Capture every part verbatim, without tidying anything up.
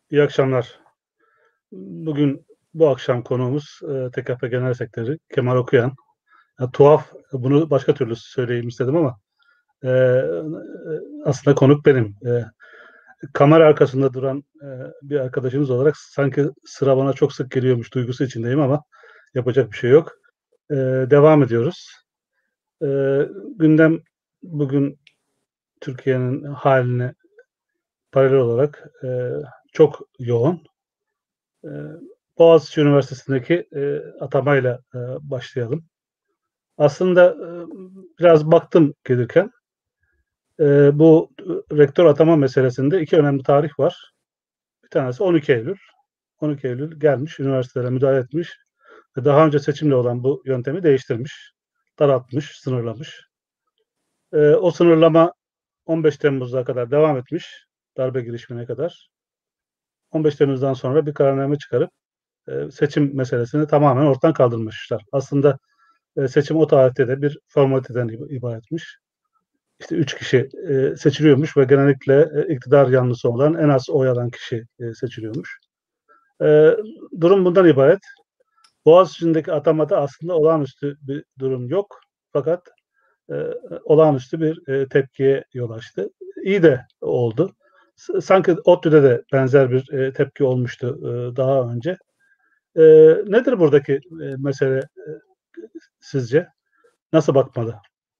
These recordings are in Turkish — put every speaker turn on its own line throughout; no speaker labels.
İyi akşamlar. Bugün bu akşam konuğumuz, eee, T K P Genel Sekreteri Kemal Okuyan. Ya, tuhaf, bunu başka türlü söyleyeyim istedim ama, eee, aslında konuk benim. Eee, kamera arkasında duran, eee, bir arkadaşınız olarak sanki sıra bana çok sık geliyormuş duygusu içindeyim ama yapacak bir şey yok. Eee, devam ediyoruz. Eee, gündem bugün Türkiye'nin hâline paralel olarak, eee, çok yoğun. Eee, Boğaziçi Üniversitesi'ndeki, eee, atamayla, eee, başlayalım. Aslında, ımm, biraz baktım gelirken, eee, bu, ııı, rektör atama meselesinde iki önemli tarih var. Bir tanesi on iki Eylül. on iki Eylül gelmiş, üniversitelere müdahale etmiş ve daha önce seçimle olan bu yöntemi değiştirmiş, daraltmış, sınırlamış. Eee, o sınırlama on beş Temmuz'a kadar devam etmiş, darbe girişimine kadar. on beş Temmuz'dan sonra bir kararname çıkarıp, eee, seçim meselesini tamamen ortadan kaldırmışlar. Aslında, eee, seçim o tarihte de bir formaliteden iba ibaretmiş. İşte üç kişi, eee, seçiliyormuş ve genellikle, eee, iktidar yanlısı olan en az oy alan kişi, eee, seçiliyormuş. Eee, durum bundan ibaret. Boğaziçi'ndeki atamada aslında olağanüstü bir durum yok. Fakat, eee, olağanüstü bir, eee, tepkiye yol açtı. İyi de oldu. S sanki ODTÜ'de de benzer bir, eee, tepki olmuştu, ııı, daha önce. Eee, nedir buradaki, eee, mesele, eee, sizce? Nasıl bakmalı?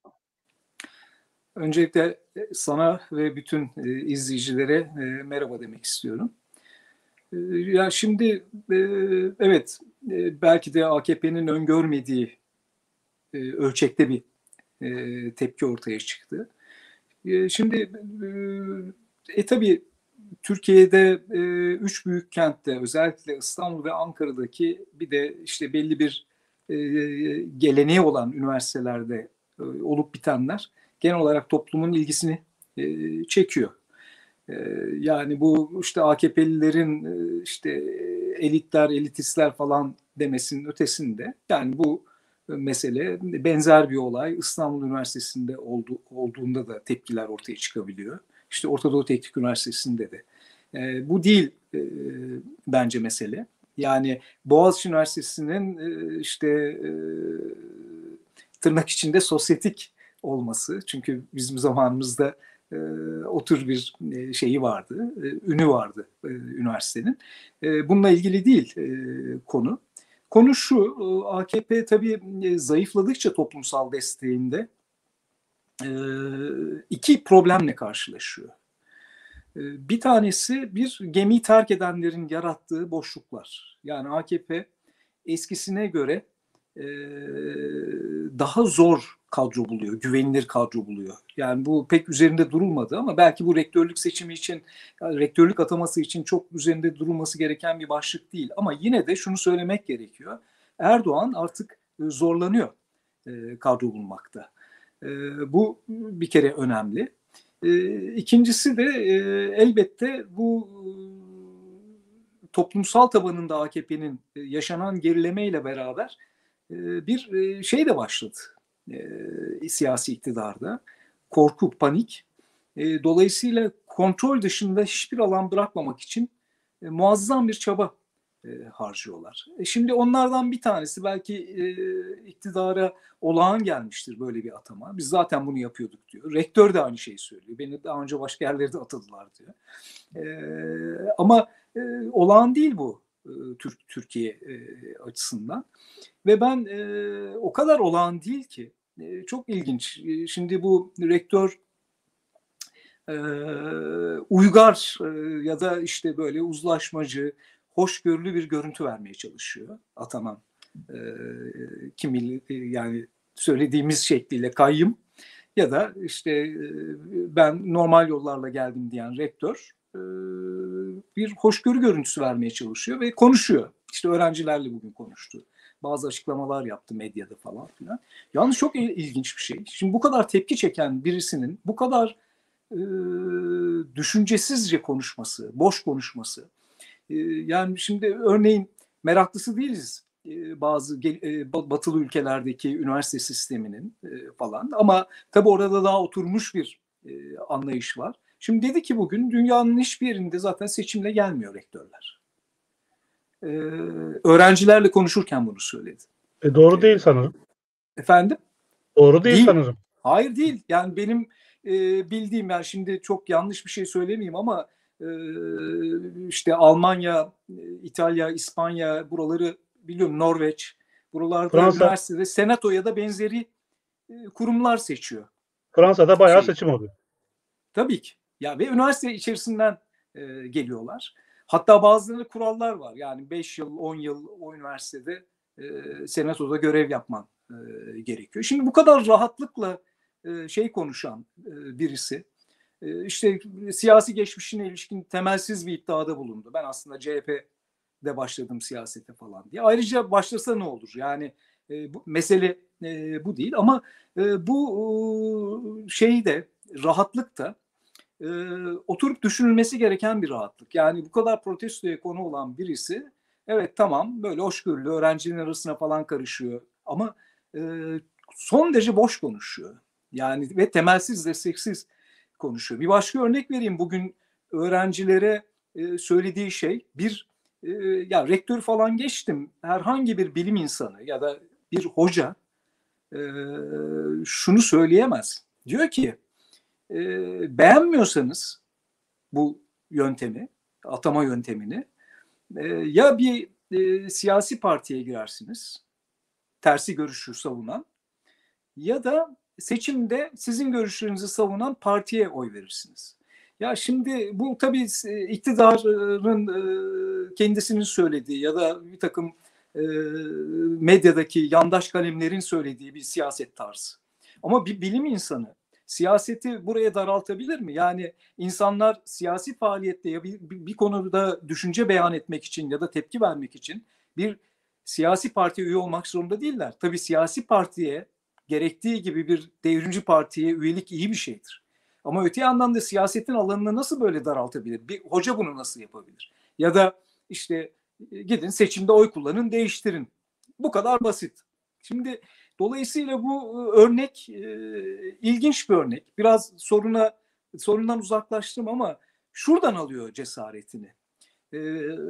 Öncelikle e, sana ve bütün e, izleyicilere e, merhaba demek istiyorum. E, ya şimdi e, evet e, belki de A K P'nin öngörmediği e, ölçekte bir e, tepki ortaya çıktı. E, şimdi e, e tabii Türkiye'de e, üç büyük kentte özellikle İstanbul ve Ankara'daki bir de işte belli bir e, geleneği olan üniversitelerde e, olup bitenler genel olarak toplumun ilgisini e, çekiyor. E, yani bu işte A K P'lilerin e, işte elitler, elitistler falan demesinin ötesinde yani bu mesele benzer bir olay İstanbul Üniversitesi'nde oldu, olduğunda da tepkiler ortaya çıkabiliyor. İşte Orta Doğu Teknik Üniversitesi'nde de. E, bu değil e, bence mesele. Yani Boğaziçi Üniversitesi'nin e, işte e, tırnak içinde sosyetik olması. Çünkü bizim zamanımızda e, o tür bir e, şeyi vardı, e, ünü vardı e, üniversitenin. E, bununla ilgili değil e, konu. Konu şu, A K P tabii e, zayıfladıkça toplumsal desteğinde e, iki problemle karşılaşıyor. E, bir tanesi bir gemiyi terk edenlerin yarattığı boşluklar. Yani A K P eskisine göre e, daha zor kadro buluyor, güvenilir kadro buluyor. Yani bu pek üzerinde durulmadı ama belki bu rektörlük seçimi için, yani rektörlük ataması için çok üzerinde durulması gereken bir başlık değil. Ama yine de şunu söylemek gerekiyor. Erdoğan artık zorlanıyor e, kadro bulmakta. E, bu bir kere önemli. E, ikincisi de e, elbette bu toplumsal tabanında A K P'nin yaşanan gerilemeyle beraber bir şey de başladı siyasi iktidarda. Korku, panik. Dolayısıyla kontrol dışında hiçbir alan bırakmamak için muazzam bir çaba harcıyorlar. Şimdi onlardan bir tanesi belki iktidara olağan gelmiştir böyle bir atama. Biz zaten bunu yapıyorduk diyor. Rektör de aynı şeyi söylüyor. Beni daha önce başka yerlerde atadılar diyor. Ama olağan değil bu Türkiye açısından. Ve ben o kadar olağan değil ki. Çok ilginç. Şimdi bu rektör uygar ya da işte böyle uzlaşmacı, hoşgörülü bir görüntü vermeye çalışıyor atanan. Kimi yani söylediğimiz şekliyle kayyım ya da işte ben normal yollarla geldim diyen rektör bir hoşgörü görüntüsü vermeye çalışıyor ve konuşuyor. İşte öğrencilerle bugün konuştu. Bazı açıklamalar yaptı medyada falan filan. Yalnız çok ilginç bir şey. Şimdi bu kadar tepki çeken birisinin bu kadar e, düşüncesizce konuşması, boş konuşması. E, yani şimdi örneğin meraklısı değiliz e, bazı e, batılı ülkelerdeki üniversite sisteminin e, falan. Ama tabii orada daha oturmuş bir e, anlayış var. Şimdi dedi ki bugün dünyanın hiçbir yerinde zaten seçimle gelmiyor rektörler. Ee, öğrencilerle konuşurken bunu söyledi.
E doğru değil sanırım.
Efendim?
Doğru değil,
Değil.
sanırım.
Hayır değil. Yani benim e, bildiğim, yani şimdi çok yanlış bir şey söylemeyeyim ama e, işte Almanya, İtalya, İspanya, buraları biliyorum, Norveç, buralarda
Fransa,
üniversitede senato ya da benzeri e, kurumlar seçiyor.
Fransa'da bayağı
Şey,
seçim oluyor.
tabii ki. Ya ve üniversite içerisinden e, geliyorlar. Hatta bazılarında kurallar var. Yani beş yıl, on yıl o üniversitede e, senatoda görev yapman e, gerekiyor. Şimdi bu kadar rahatlıkla e, şey konuşan e, birisi, e, işte siyasi geçmişine ilişkin temelsiz bir iddiada bulundu. Ben aslında C H P'de başladım siyasete falan diye. Ayrıca başlasa ne olur? Yani e, bu mesele e, bu değil ama e, bu e, şeyi de, rahatlık da e, oturup düşünülmesi gereken bir rahatlık. Yani bu kadar protestoya konu olan birisi, evet tamam, böyle hoşgörülü öğrencilerin arasına falan karışıyor ama e, son derece boş konuşuyor. Yani ve temelsiz, desteksiz konuşuyor. Bir başka örnek vereyim. Bugün öğrencilere e, söylediği şey, bir e, ya rektör falan geçtim, herhangi bir bilim insanı ya da bir hoca e, şunu söyleyemez. Diyor ki e, beğenmiyorsanız bu yöntemi, atama yöntemini, e, ya bir e, siyasi partiye girersiniz, tersi görüşü savunan, ya da seçimde sizin görüşlerinizi savunan partiye oy verirsiniz. Ya şimdi bu tabii iktidarın e, kendisinin söylediği ya da bir takım e, medyadaki yandaş kalemlerin söylediği bir siyaset tarzı. Ama bir bilim insanı siyaseti buraya daraltabilir mi? Yani insanlar siyasi faaliyette ya bir, bir konuda düşünce beyan etmek için ya da tepki vermek için bir siyasi partiye üye olmak zorunda değiller. Tabii siyasi partiye, gerektiği gibi bir devrimci partiye üyelik iyi bir şeydir. Ama öte yandan da siyasetin alanını nasıl böyle daraltabilir? Bir hoca bunu nasıl yapabilir? Ya da işte gidin seçimde oy kullanın, değiştirin. Bu kadar basit. Şimdi dolayısıyla bu örnek e, ilginç bir örnek. Biraz soruna sorundan uzaklaştım ama şuradan alıyor cesaretini. E,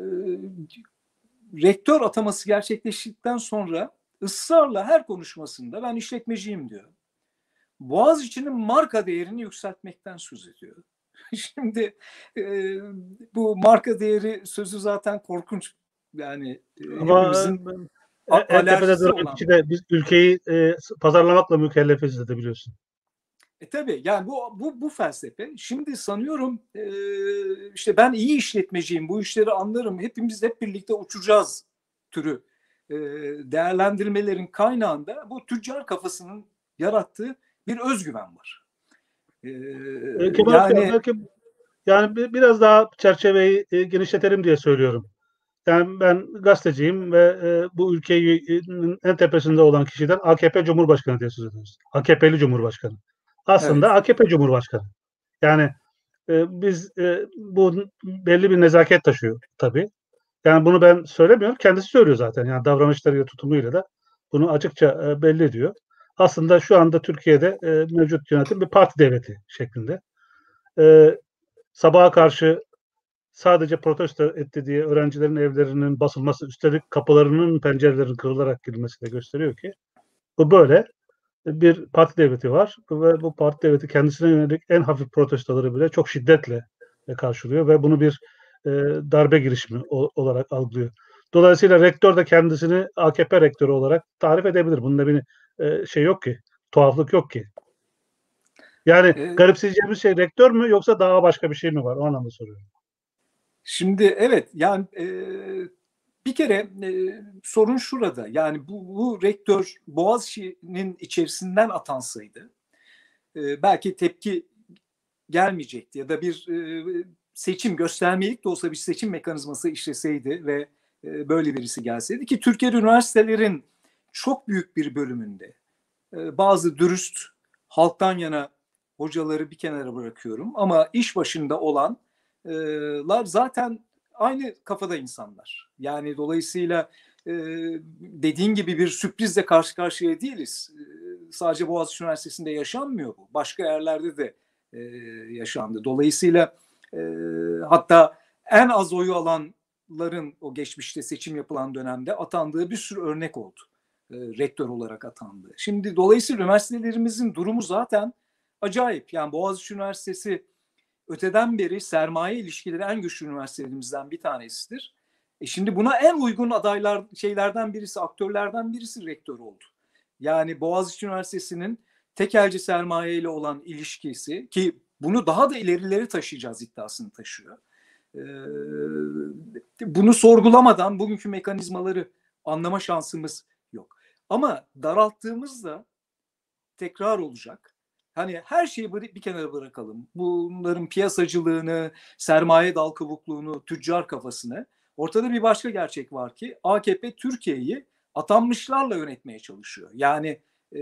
rektör ataması gerçekleştikten sonra ısrarla her konuşmasında ben işletmeciyim diyor. Boğaziçi'nin marka değerini yükseltmekten söz ediyor. Şimdi e, bu marka değeri sözü zaten korkunç. Yani e,
Ama
hepimizin
e, en tepede
alerjisi
duran
olan.
kişi de biz ülkeyi e, pazarlamakla mükellefiz de biliyorsun.
E tabii yani bu bu bu felsefe. Şimdi sanıyorum e, işte ben iyi işletmeciyim, bu işleri anlarım, hepimiz hep birlikte uçacağız türü e, değerlendirmelerin kaynağında bu tüccar kafasının yarattığı bir özgüven var. E,
E, Kemal Okuyan,
yani
belki yani bi- biraz daha çerçeveyi e, genişletelim diye söylüyorum. Yani ben gazeteciyim ve e, bu ülkenin en tepesinde olan kişiden A K P Cumhurbaşkanı diye söz ediyoruz. A K P'li Cumhurbaşkanı. Aslında
evet.
A K P Cumhurbaşkanı. Yani e, biz e, bu belli bir nezaket taşıyor tabii. Yani bunu ben söylemiyorum. Kendisi söylüyor zaten. Yani davranışlarıyla, tutumuyla da bunu açıkça e, belli ediyor. Aslında şu anda Türkiye'de e, mevcut yönetim bir parti devleti şeklinde. E, Sabaha karşı sadece protesto etti diye öğrencilerin evlerinin basılması, üstelik kapılarının, pencerelerinin kırılarak girilmesi de gösteriyor ki bu böyle bir parti devleti var ve bu parti devleti kendisine yönelik en hafif protestoları bile çok şiddetle karşılıyor ve bunu bir e, darbe girişimi o, olarak algılıyor. Dolayısıyla rektör de kendisini A K P rektörü olarak tarif edebilir. Bunda bir e, şey yok ki, tuhaflık yok ki. Yani
E,
garipseyeceğimiz şey rektör mü yoksa daha başka bir şey mi var? O anlamda soruyorum.
şimdi evet yani e, bir kere e, sorun şurada. Yani bu, bu rektör Boğaziçi'nin içerisinden atansaydı e, belki tepki gelmeyecekti ya da bir e, seçim, göstermelik de olsa bir seçim mekanizması işleseydi ve e, böyle birisi gelseydi, ki Türkiye üniversitelerin çok büyük bir bölümünde e, bazı dürüst, halktan yana hocaları bir kenara bırakıyorum ama iş başında olanlar zaten aynı kafada insanlar. Yani dolayısıyla e, dediğin gibi bir sürprizle karşı karşıya değiliz. E, sadece Boğaziçi Üniversitesi'nde yaşanmıyor bu. Başka yerlerde de e, yaşandı. Dolayısıyla e, hatta en az oyu alanların o geçmişte seçim yapılan dönemde atandığı bir sürü örnek oldu. E, rektör olarak atandı. Şimdi dolayısıyla üniversitelerimizin durumu zaten acayip. Yani Boğaziçi Üniversitesi öteden beri sermaye ilişkileri en güçlü üniversitelerimizden bir tanesidir. E şimdi buna en uygun adaylar şeylerden birisi, aktörlerden birisi rektör oldu. Yani Boğaziçi Üniversitesi'nin tekelci sermaye ile olan ilişkisi, ki bunu daha da ilerilere taşıyacağız iddiasını taşıyor. Ee, bunu sorgulamadan bugünkü mekanizmaları anlama şansımız yok. Ama daralttığımızda tekrar olacak. Hani her şeyi bir kenara bırakalım. Bunların piyasacılığını, sermaye dal kabukluğunu, tüccar kafasını. Ortada bir başka gerçek var ki A K P Türkiye'yi atanmışlarla yönetmeye çalışıyor. Yani e,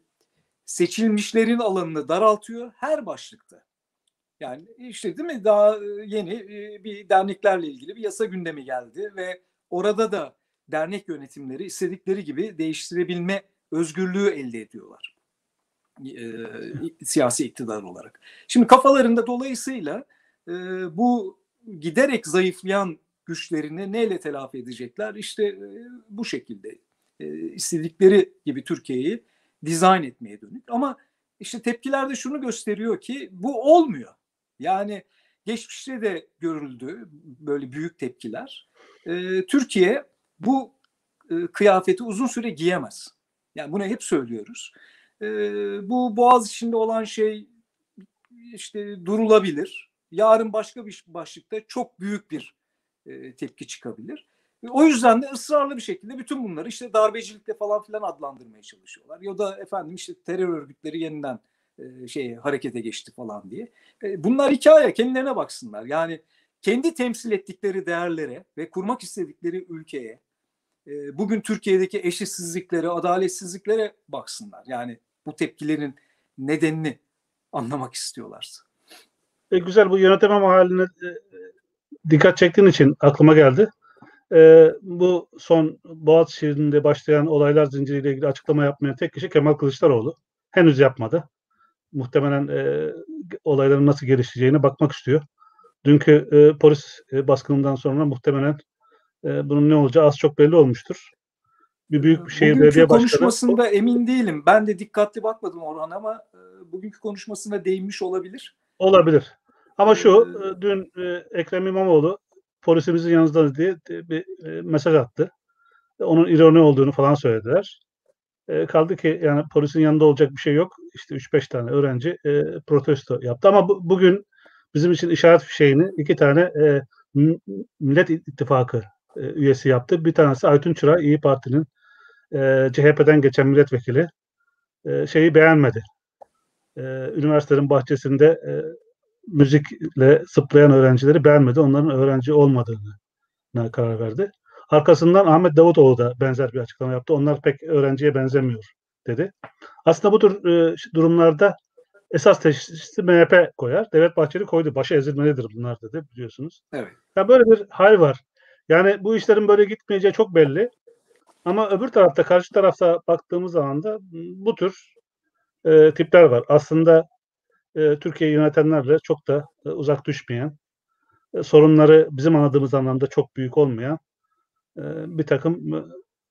seçilmişlerin alanını daraltıyor her başlıkta. Yani işte değil mi, daha yeni bir derneklerle ilgili bir yasa gündemi geldi ve orada da dernek yönetimleri istedikleri gibi değiştirebilme özgürlüğü elde ediyorlar. E, siyasi iktidar olarak. Şimdi kafalarında dolayısıyla e, bu giderek zayıflayan güçlerini neyle telafi edecekler? İşte e, bu şekilde e, istedikleri gibi Türkiye'yi dizayn etmeye dönük. Ama işte tepkiler de şunu gösteriyor ki bu olmuyor. Yani geçmişte de görüldü böyle büyük tepkiler. E, Türkiye bu e, kıyafeti uzun süre giyemez. Yani bunu hep söylüyoruz. E, bu Boğaz içinde olan şey işte durulabilir. Yarın başka bir başlıkta çok büyük bir e, tepki çıkabilir. E, o yüzden de ısrarlı bir şekilde bütün bunları işte darbecilikle falan filan adlandırmaya çalışıyorlar. Ya da efendim işte terör örgütleri yeniden e, şey harekete geçti falan diye. E, bunlar hikaye, kendilerine baksınlar. Yani kendi temsil ettikleri değerlere ve kurmak istedikleri ülkeye, e, bugün Türkiye'deki eşitsizliklere, adaletsizliklere baksınlar. Yani bu tepkilerin nedenini anlamak istiyorlarsa.
E, güzel, bu yönetemem haline e, dikkat çektiğin için aklıma geldi. E, bu son Boğaziçi'nde başlayan olaylar zinciriyle ilgili açıklama yapmayan tek kişi Kemal Kılıçdaroğlu. Henüz yapmadı. Muhtemelen e, olayların nasıl gelişeceğine bakmak istiyor. Dünkü e, polis e, baskınından sonra muhtemelen e, bunun ne olacağı az çok belli olmuştur. Bir büyük şehir
Bugünkü
belediye başkanı
konuşmasında emin değilim. Ben de dikkatli bakmadım Orhan ama bugünkü konuşmasında değinmiş olabilir.
olabilir. Ama şu, ee, dün e, Ekrem İmamoğlu polisimizin yanınızda diye bir e, mesaj attı. Onun ironi olduğunu falan söylediler. E, kaldı ki yani polisin yanında olacak bir şey yok. İşte üç beş tane öğrenci e, protesto yaptı. Ama bu, bugün bizim için işaret fişeğini iki tane e, Millet İttifakı e, üyesi yaptı. Bir tanesi Aytun Çıray, İyi Parti'nin e, C H P'den geçen milletvekili. E, şeyi beğenmedi. E, üniversitenin bahçesinde e, müzikle zıplayan öğrencileri beğenmedi. Onların öğrenci olmadığına karar verdi. Arkasından Ahmet Davutoğlu da benzer bir açıklama yaptı. Onlar pek öğrenciye benzemiyor dedi. Aslında bu tür e, durumlarda esas teşhisi M H P koyar. Devlet Bahçeli koydu. Başı ezilmelidir bunlar dedi, biliyorsunuz.
Evet.
Ya böyle bir hal var. Yani bu işlerin böyle gitmeyeceği çok belli. Ama öbür tarafta, karşı tarafta baktığımız zaman da bu tür e, tipler var. Aslında e, Türkiye'yi yönetenlerle çok da e, uzak düşmeyen, e, sorunları bizim anladığımız anlamda çok büyük olmayan e, bir takım e,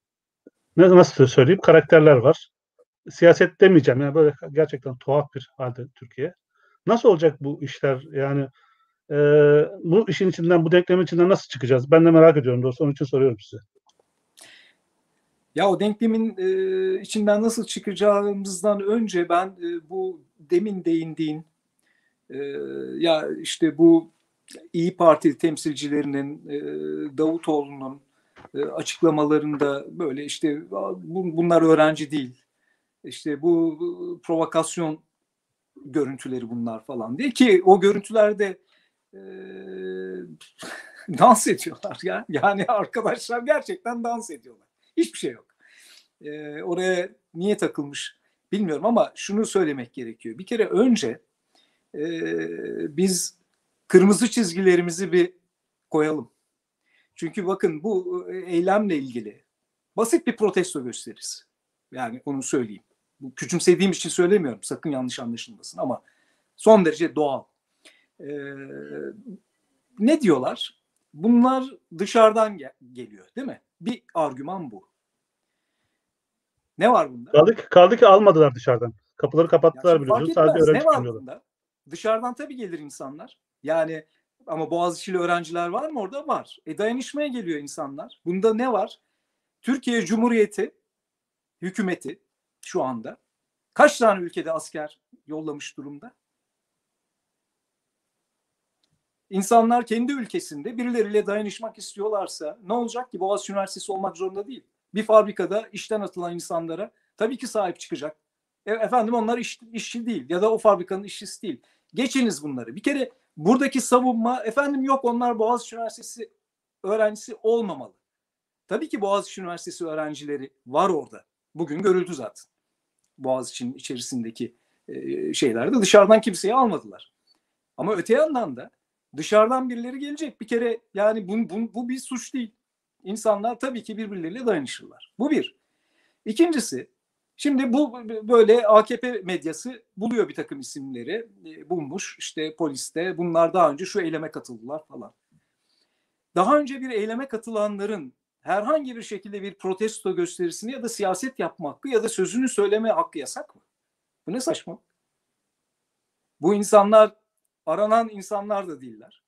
ne nasıl söyleyeyim karakterler var. Siyaset demeyeceğim, yani böyle gerçekten tuhaf bir halde Türkiye. Nasıl olacak bu işler? Yani e, bu işin içinden, bu denklemin içinden nasıl çıkacağız? Ben de merak ediyorum doğrusu, onun için soruyorum size.
Ya o denklemin e, içinden nasıl çıkacağımızdan önce ben e, bu demin değindiğin e, ya işte bu İyi Parti temsilcilerinin e, Davutoğlu'nun e, açıklamalarında böyle işte bu, bunlar öğrenci değil. İşte bu, bu provokasyon görüntüleri bunlar falan diye, ki o görüntülerde e, dans ediyorlar ya. Yani arkadaşlar gerçekten dans ediyorlar. Hiçbir şey yok. E, oraya niye takılmış bilmiyorum ama şunu söylemek gerekiyor. Bir kere önce e, biz kırmızı çizgilerimizi bir koyalım. Çünkü bakın bu eylemle ilgili basit bir protesto gösterisi. Yani onu söyleyeyim. Bu küçümsediğim için söylemiyorum. Sakın yanlış anlaşılmasın ama Son derece doğal. Ee, ne diyorlar? Bunlar dışarıdan gel- geliyor, değil mi? Bir argüman bu. Ne var bunda?
Kaldı ki, kaldı ki almadılar dışarıdan. Kapıları
Ya
kapattılar
şimdi fark
biliyorsunuz. Sadece
etmez. Ne
öğrenci
var
gönderiyorlar.
bunda? Dışarıdan tabii gelir insanlar. Yani ama Boğaziçi'li öğrenciler var mı orada? Var. E dayanışmaya geliyor insanlar. Bunda ne var? Türkiye Cumhuriyeti hükümeti şu anda kaç tane ülkede asker yollamış durumda? İnsanlar kendi ülkesinde birileriyle dayanışmak istiyorlarsa ne olacak ki? Boğaziçi Üniversitesi olmak zorunda değil. Bir fabrikada işten atılan insanlara tabii ki sahip çıkacak. E, efendim onlar iş, işçi değil ya da o fabrikanın işçisi değil. Geçiniz bunları. Bir kere buradaki savunma efendim yok onlar Boğaziçi Üniversitesi öğrencisi olmamalı. Tabii ki Boğaziçi Üniversitesi öğrencileri var orada. Bugün görüldü zaten. Boğaziçi'nin içerisindeki e, şeylerde dışarıdan kimseyi almadılar. Ama öte yandan da dışarıdan birileri gelecek. Bir kere yani bu, bu, bu bir suç değil. İnsanlar tabii ki birbirleriyle dayanışırlar. Bu bir. İkincisi, şimdi bu böyle A K P medyası buluyor bir takım isimleri. E, bulmuş işte poliste. Bunlar daha önce şu eyleme katıldılar falan. Daha önce bir eyleme katılanların herhangi bir şekilde bir protesto gösterisini ya da siyaset yapma hakkı ya da sözünü söyleme hakkı yasak mı? Bu ne saçma? Bu insanlar aranan insanlar da değiller.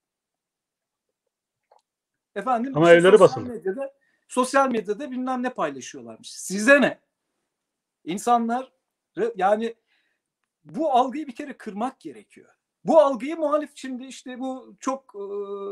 Efendim
Ama
işte
evleri
sosyal
basılı.
medyada sosyal medyada bilmem ne paylaşıyorlarmış. Size ne? İnsanlar yani bu algıyı bir kere kırmak gerekiyor. Bu algıyı muhalif şimdi işte bu çok e,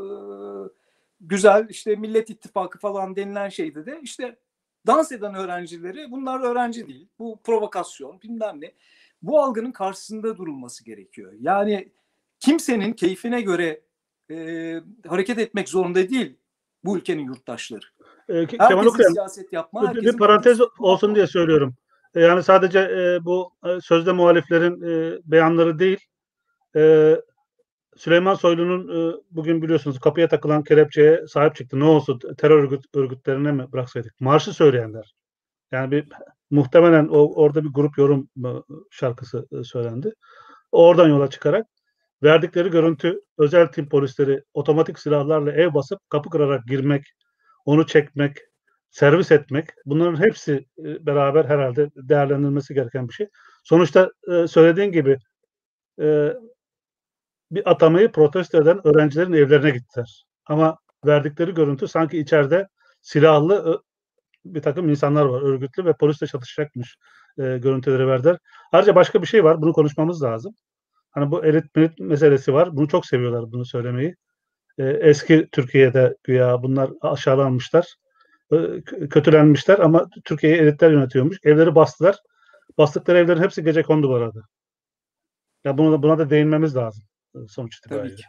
güzel işte Millet İttifakı falan denilen şeyde de işte dans eden öğrencileri bunlar öğrenci değil. Bu provokasyon bilmem ne. Bu algının karşısında durulması gerekiyor. Yani kimsenin keyfine göre e, hareket etmek zorunda değil bu ülkenin yurttaşları.
E, Kemal
Herkesin
Okuyan,
siyaset yapma,
bir, bir
herkesin politik
parantez
yapma hakkı
olsun
var.
diye söylüyorum. E, yani sadece e, bu e, sözde muhaliflerin e, beyanları değil, e, Süleyman Soylu'nun e, bugün biliyorsunuz kapıya takılan kelepçeye sahip çıktı. Ne olsun terör örgüt, örgütlerine mi bıraksaydık? Marşı söyleyenler. Yani bir muhtemelen o orada bir grup yorum şarkısı e, söylendi. Oradan yola çıkarak verdikleri görüntü özel tim polisleri otomatik silahlarla ev basıp kapı kırarak girmek, onu çekmek, servis etmek bunların hepsi e, beraber herhalde değerlendirilmesi gereken bir şey. Sonuçta e, söylediğin gibi e, bir atamayı protesto eden öğrencilerin evlerine gittiler. Ama verdikleri görüntü sanki içeride silahlı bir takım insanlar var, örgütlü ve polisle çatışacakmış e, görüntüleri verdiler. Ayrıca başka bir şey var, bunu konuşmamız lazım. Hani bu elit melit meselesi var. Bunu çok seviyorlar bunu söylemeyi. E, eski Türkiye'de güya bunlar aşağılanmışlar, e, kötülenmişler ama Türkiye'yi elitler yönetiyormuş. Evleri bastılar. Bastıkları evlerin hepsi gecekondu bu arada. Ya buna da, buna da değinmemiz lazım sonuç
Tabii
itibariyle.
ki.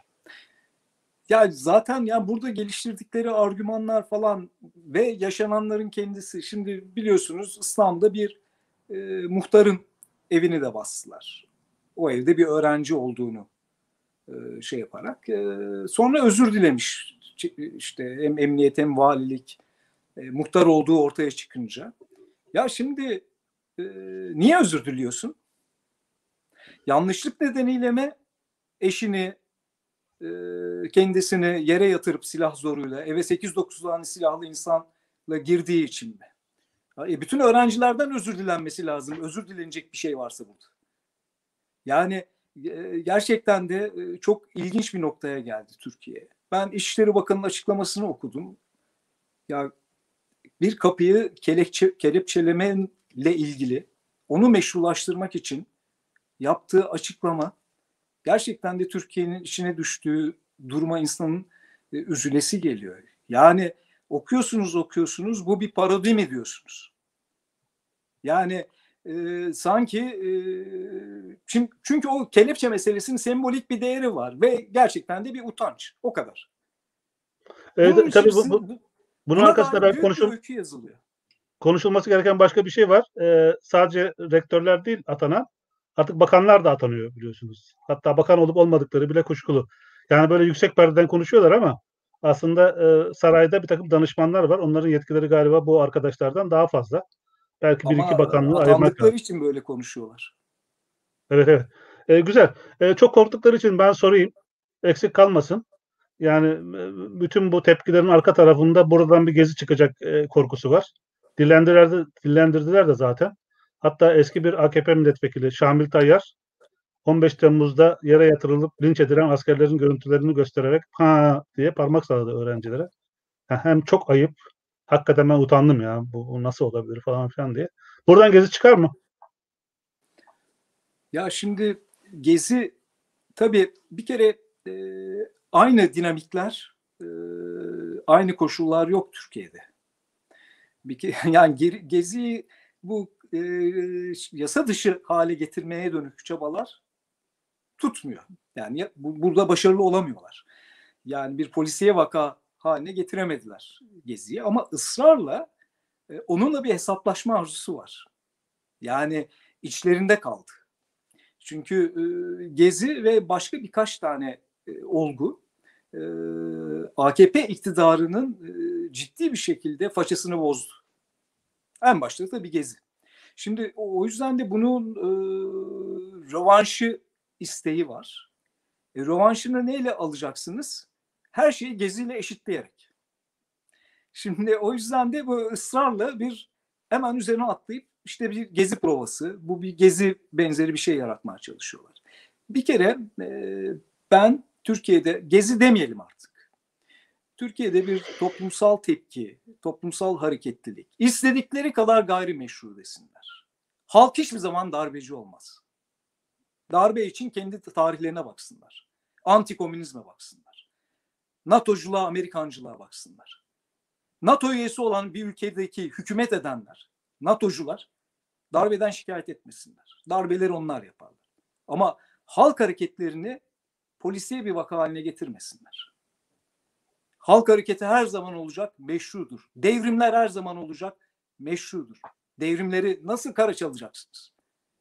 Ya zaten ya burada geliştirdikleri argümanlar falan ve yaşananların kendisi. Şimdi biliyorsunuz İslam'da bir e, muhtarın evini de bastılar. O evde bir öğrenci olduğunu e, şey yaparak. E, sonra özür dilemiş. İşte hem emniyet hem valilik e, muhtar olduğu ortaya çıkınca. Ya şimdi e, niye özür diliyorsun? Yanlışlık nedeniyle mi eşini, kendisini yere yatırıp silah zoruyla eve sekiz dokuz tane silahlı insanla girdiği için mi? E bütün öğrencilerden özür dilenmesi lazım. Özür dilenecek bir şey varsa burada. Yani e, gerçekten de e, çok ilginç bir noktaya geldi Türkiye. Ben İçişleri Bakanı'nın açıklamasını okudum. Ya bir kapıyı kelepçe, kelepçelemeyle ilgili onu meşrulaştırmak için yaptığı açıklama gerçekten de Türkiye'nin içine düştüğü duruma insanın e, üzülesi geliyor. Yani okuyorsunuz okuyorsunuz bu bir parodi mi diyorsunuz? Yani e, sanki e, çünkü, çünkü o kelepçe meselesinin sembolik bir değeri var ve gerçekten de bir utanç. O kadar.
E,
Bunun
tabii bu, bu,
içerisinde
bunun
buna
arkasında
dair
ben
büyük bir
konuşul
öykü yazılıyor.
konuşulması gereken başka bir şey var. E, sadece rektörler değil atanan, artık bakanlar da atanıyor biliyorsunuz. Hatta bakan olup olmadıkları bile kuşkulu. Yani böyle yüksek perdeden konuşuyorlar ama aslında e, sarayda bir takım danışmanlar var. Onların yetkileri galiba bu arkadaşlardan daha fazla. Belki bir
Ama
iki bakanlığı ayırmak
atandıkları
lazım.
için böyle konuşuyorlar.
Evet evet. E, güzel. E, çok korktukları için ben sorayım. Eksik kalmasın. Yani bütün bu tepkilerin arka tarafında buradan bir gezi çıkacak e, korkusu var. Dillendirdiler de, dillendirdiler de zaten. Hatta eski bir A K P milletvekili Şamil Tayyar on beş Temmuz'da yere yatırılıp linç edilen askerlerin görüntülerini göstererek ha diye parmak salladı öğrencilere. Hem çok ayıp, hakikaten ben utandım ya, bu, bu nasıl olabilir falan filan diye. Buradan gezi çıkar mı?
Ya şimdi gezi tabii bir kere e, aynı dinamikler, e, aynı koşullar yok Türkiye'de. Bir kere, yani geri, geziyi bu e, yasa dışı hale getirmeye dönük çabalar tutmuyor. Yani bu, burada başarılı olamıyorlar. Yani bir polisiye vaka haline getiremediler geziyi ama ısrarla e, onunla bir hesaplaşma arzusu var. Yani içlerinde kaldı. Çünkü e, Gezi ve başka birkaç tane e, olgu e, A K P iktidarının e, ciddi bir şekilde façasını bozdu. En başta tabii Gezi. Şimdi o yüzden de bunun e, rövanşı isteği var. E, rövanşını neyle alacaksınız? Her şeyi Gezi'yle eşitleyerek. Şimdi o yüzden de bu ısrarla bir hemen üzerine atlayıp işte bir gezi provası, bu bir gezi benzeri bir şey yaratmaya çalışıyorlar. Bir kere e, ben Türkiye'de gezi demeyelim artık. Türkiye'de bir toplumsal tepki, toplumsal hareketlilik, istedikleri kadar gayrimeşru desinler. Halk hiçbir zaman darbeci olmaz. Darbe için kendi tarihlerine baksınlar. Antikomünizme baksınlar. NATO'culuğa, Amerikancılığa baksınlar. NATO üyesi olan bir ülkedeki hükümet edenler, NATO'cular darbeden şikayet etmesinler. Darbeleri onlar yaparlar. Ama halk hareketlerini polisiye bir vaka haline getirmesinler. Halk hareketi her zaman olacak, meşrudur. Devrimler her zaman olacak, meşrudur. Devrimleri nasıl kara çalacaksınız?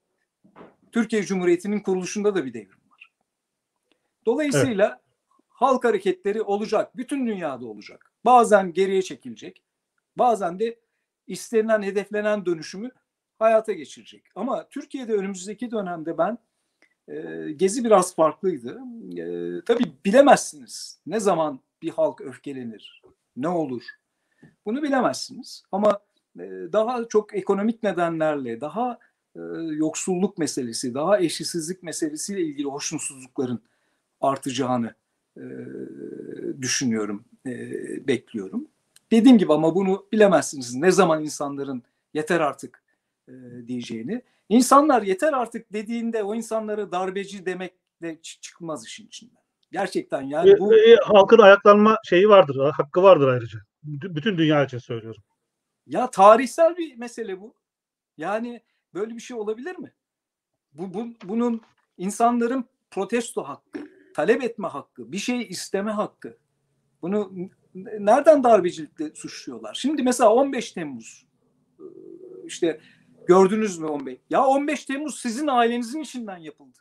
Türkiye Cumhuriyeti'nin kuruluşunda da bir devrim var. Dolayısıyla evet, halk hareketleri olacak, bütün dünyada olacak. Bazen geriye çekilecek, bazen de istenilen, hedeflenen dönüşümü hayata geçirecek. Ama Türkiye'de önümüzdeki dönemde ben e, Gezi biraz farklıydı. E, tabii bilemezsiniz ne zaman bir halk öfkelenir, ne olur. Bunu bilemezsiniz. Ama e, daha çok ekonomik nedenlerle, daha e, yoksulluk meselesi, daha eşitsizlik meselesiyle ilgili hoşnutsuzlukların artacağını e, düşünüyorum, e, bekliyorum. Dediğim gibi ama bunu bilemezsiniz. Ne zaman insanların yeter artık e, diyeceğini. İnsanlar yeter artık dediğinde o insanlara darbeci demek de çıkmaz işin içinden. Gerçekten yani
e,
bu...
E, halkın ayaklanma şeyi vardır, hakkı vardır ayrıca. Bütün dünya için söylüyorum.
Ya tarihsel bir mesele bu. Yani böyle bir şey olabilir mi? Bu, bu bunun insanların protesto hakkı, talep etme hakkı, bir şey isteme hakkı. Bunu nereden darbecilikle suçluyorlar? Şimdi mesela on beş Temmuz işte gördünüz mü on beş? Ya on beş Temmuz sizin ailenizin içinden yapıldı.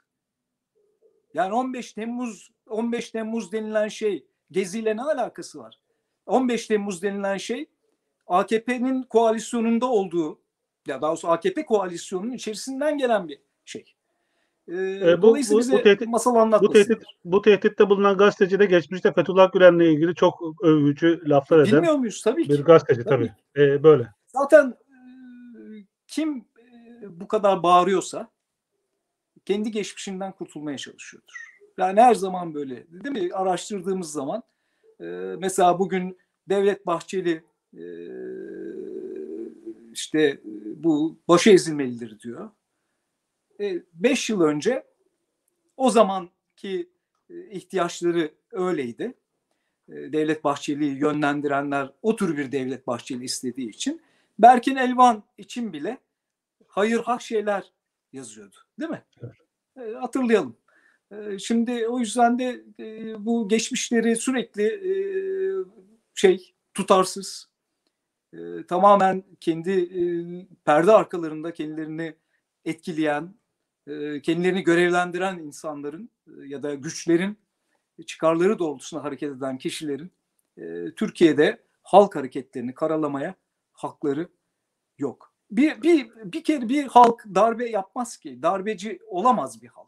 Yani on beş Temmuz on beş Temmuz denilen şey Gezi'yle ne alakası var? on beş Temmuz denilen şey A K P'nin koalisyonunda olduğu, ya daha doğrusu A K P koalisyonunun içerisinden gelen bir şey. Ee,
E, bu,
dolayısıyla
bu, bu
bize
tehdit
masal
bu tehdit
anlatmasınlar.
bu tehditte bulunan gazeteci de geçmişte Fethullah Gülen'le ilgili çok övücü laflar
E,
eden
bilmiyor muyuz? Tabii
bir
ki.
gazeteci
Tabii
tabii.
ki.
E, böyle.
Zaten e, kim e, bu kadar bağırıyorsa kendi geçmişinden kurtulmaya çalışıyordur. Yani her zaman böyle, değil mi? Araştırdığımız zaman e, mesela bugün Devlet Bahçeli e, işte bu başı ezilmelidir diyor. E, beş yıl önce o zamanki e, ihtiyaçları öyleydi. E, Devlet Bahçeli'yi yönlendirenler o tür bir Devlet Bahçeli istediği için Berkin Elvan için bile hayır hak şeyler yazıyordu. Değil mi?
Evet.
E, hatırlayalım. E, şimdi o yüzden de e, bu geçmişleri sürekli e, şey tutarsız, e, tamamen kendi e, perde arkalarında kendilerini etkileyen, e, kendilerini görevlendiren insanların e, ya da güçlerin çıkarları doğrultusunda hareket eden kişilerin e, Türkiye'de halk hareketlerini karalamaya hakları yok. Bir, bir, bir kere bir halk darbe yapmaz ki. Darbeci olamaz bir halk.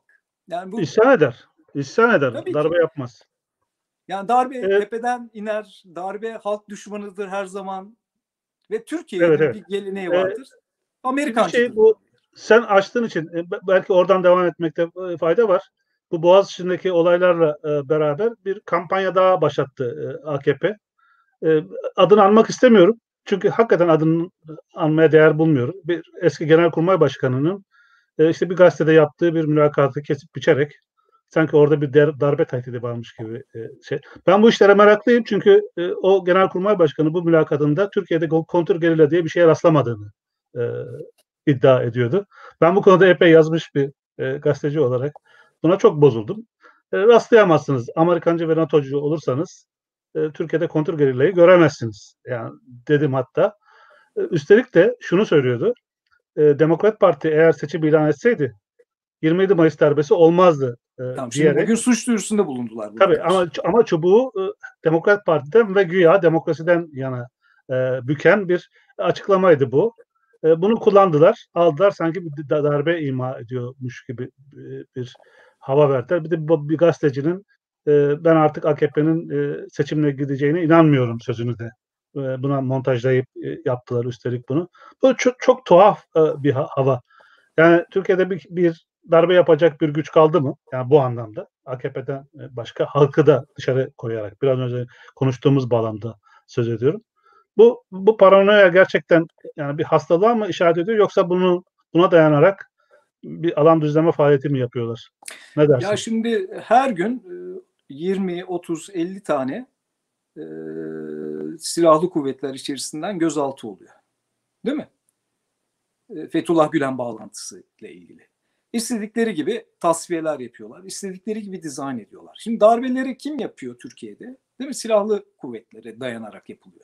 Yani bu
İsyan eder. İsyan eder.
tabii
Darbe
ki.
yapmaz.
Yani darbe
Evet,
tepeden iner, darbe halk düşmanıdır her zaman ve
evet,
Türkiye'nin
evet.
bir geleneği
Ee,
vardır.
bir şey
Amerikancıdır
bu,
darbeler.
sen açtığın için e, belki oradan devam etmekte e, fayda var. Bu Boğaziçi'ndeki olaylarla e, beraber bir kampanya daha başlattı e, A K P. E, adını anmak istemiyorum. Çünkü hakikaten adını anmaya değer bulmuyorum. Bir eski Genelkurmay Başkanı'nın e, işte bir gazetede yaptığı bir mülakatı kesip biçerek sanki orada bir der, darbe tehdidi varmış gibi e, şey. Ben bu işlere meraklıyım çünkü e, o Genelkurmay Başkanı bu mülakatında Türkiye'de kontrgerilla diye bir şeye rastlamadığını e, iddia ediyordu. Ben bu konuda epey yazmış bir e, gazeteci olarak buna çok bozuldum. E, rastlayamazsınız. Amerikancı ve NATO'cu olursanız e, Türkiye'de kontrgerillayı göremezsiniz. Yani dedim hatta. E, üstelik de şunu söylüyordu. E, Demokrat Parti eğer seçim ilan etseydi yirmi yedi Mayıs darbesi olmazdı e,
Tamam, şimdi
diyerek.
bugün suç duyurusunda bulundular bu
Tabii
arkadaşlar.
ama ama çubuğu e, Demokrat Parti'den ve güya demokrasiden yana e, büken bir açıklamaydı bu. E, bunu kullandılar, aldılar sanki bir darbe ima ediyormuş gibi e, bir hava verdiler. Bir de bu, bir gazetecinin e, ben artık A K P'nin e, seçimle gideceğine inanmıyorum sözünü de e, buna montajlayıp e, yaptılar üstelik bunu. Bu çok, çok tuhaf e, bir ha- hava. Yani Türkiye'de bir, bir darbe yapacak bir güç kaldı mı? Yani bu anlamda A K P'den başka halkı da dışarı koyarak biraz önce konuştuğumuz bağlamda söz ediyorum. Bu bu paranoya gerçekten yani bir hastalığa mı işaret ediyor yoksa bunu buna dayanarak bir alan düzleme faaliyeti mi yapıyorlar? Ne
Ya
dersin?
şimdi her gün e, yirmi, otuz, elli tane e, silahlı kuvvetler içerisinden gözaltı oluyor. Değil mi? E, Fethullah Gülen bağlantısı ile ilgili. İstedikleri gibi tasfiyeler yapıyorlar. İstedikleri gibi dizayn ediyorlar. Şimdi darbeleri kim yapıyor Türkiye'de? Değil mi? Silahlı kuvvetlere dayanarak yapılıyor.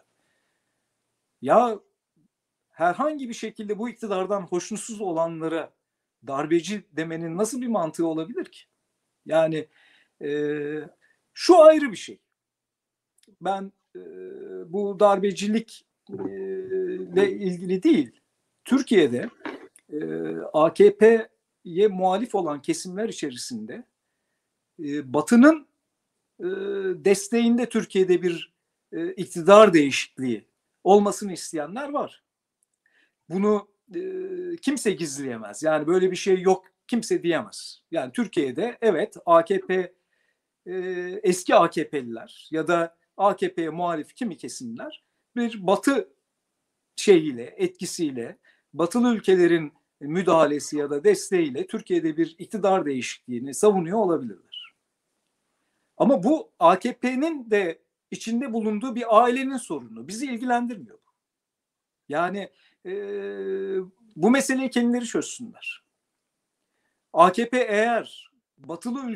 Ya herhangi bir şekilde bu iktidardan hoşnutsuz olanlara darbeci demenin nasıl bir mantığı olabilir ki? Yani e, şu ayrı bir şey. Ben e, bu darbecilik e, ile ilgili değil. Türkiye'de e, A K P'ye muhalif olan kesimler içerisinde e, Batı'nın e, desteğinde Türkiye'de bir e, iktidar değişikliği olmasını isteyenler var. Bunu e, kimse gizleyemez. Yani böyle bir şey yok kimse diyemez. Yani Türkiye'de evet A K P e, eski A K P'liler ya da A K P'ye muhalif kimi kesimler bir Batı şeyiyle, etkisiyle, Batılı ülkelerin müdahalesi ya da desteğiyle Türkiye'de bir iktidar değişikliğini savunuyor olabilirler. Ama bu A K P'nin de içinde bulunduğu bir ailenin sorunu. Bizi ilgilendirmiyor. Yani e, bu meseleyi kendileri çözsünler. A K P eğer batılı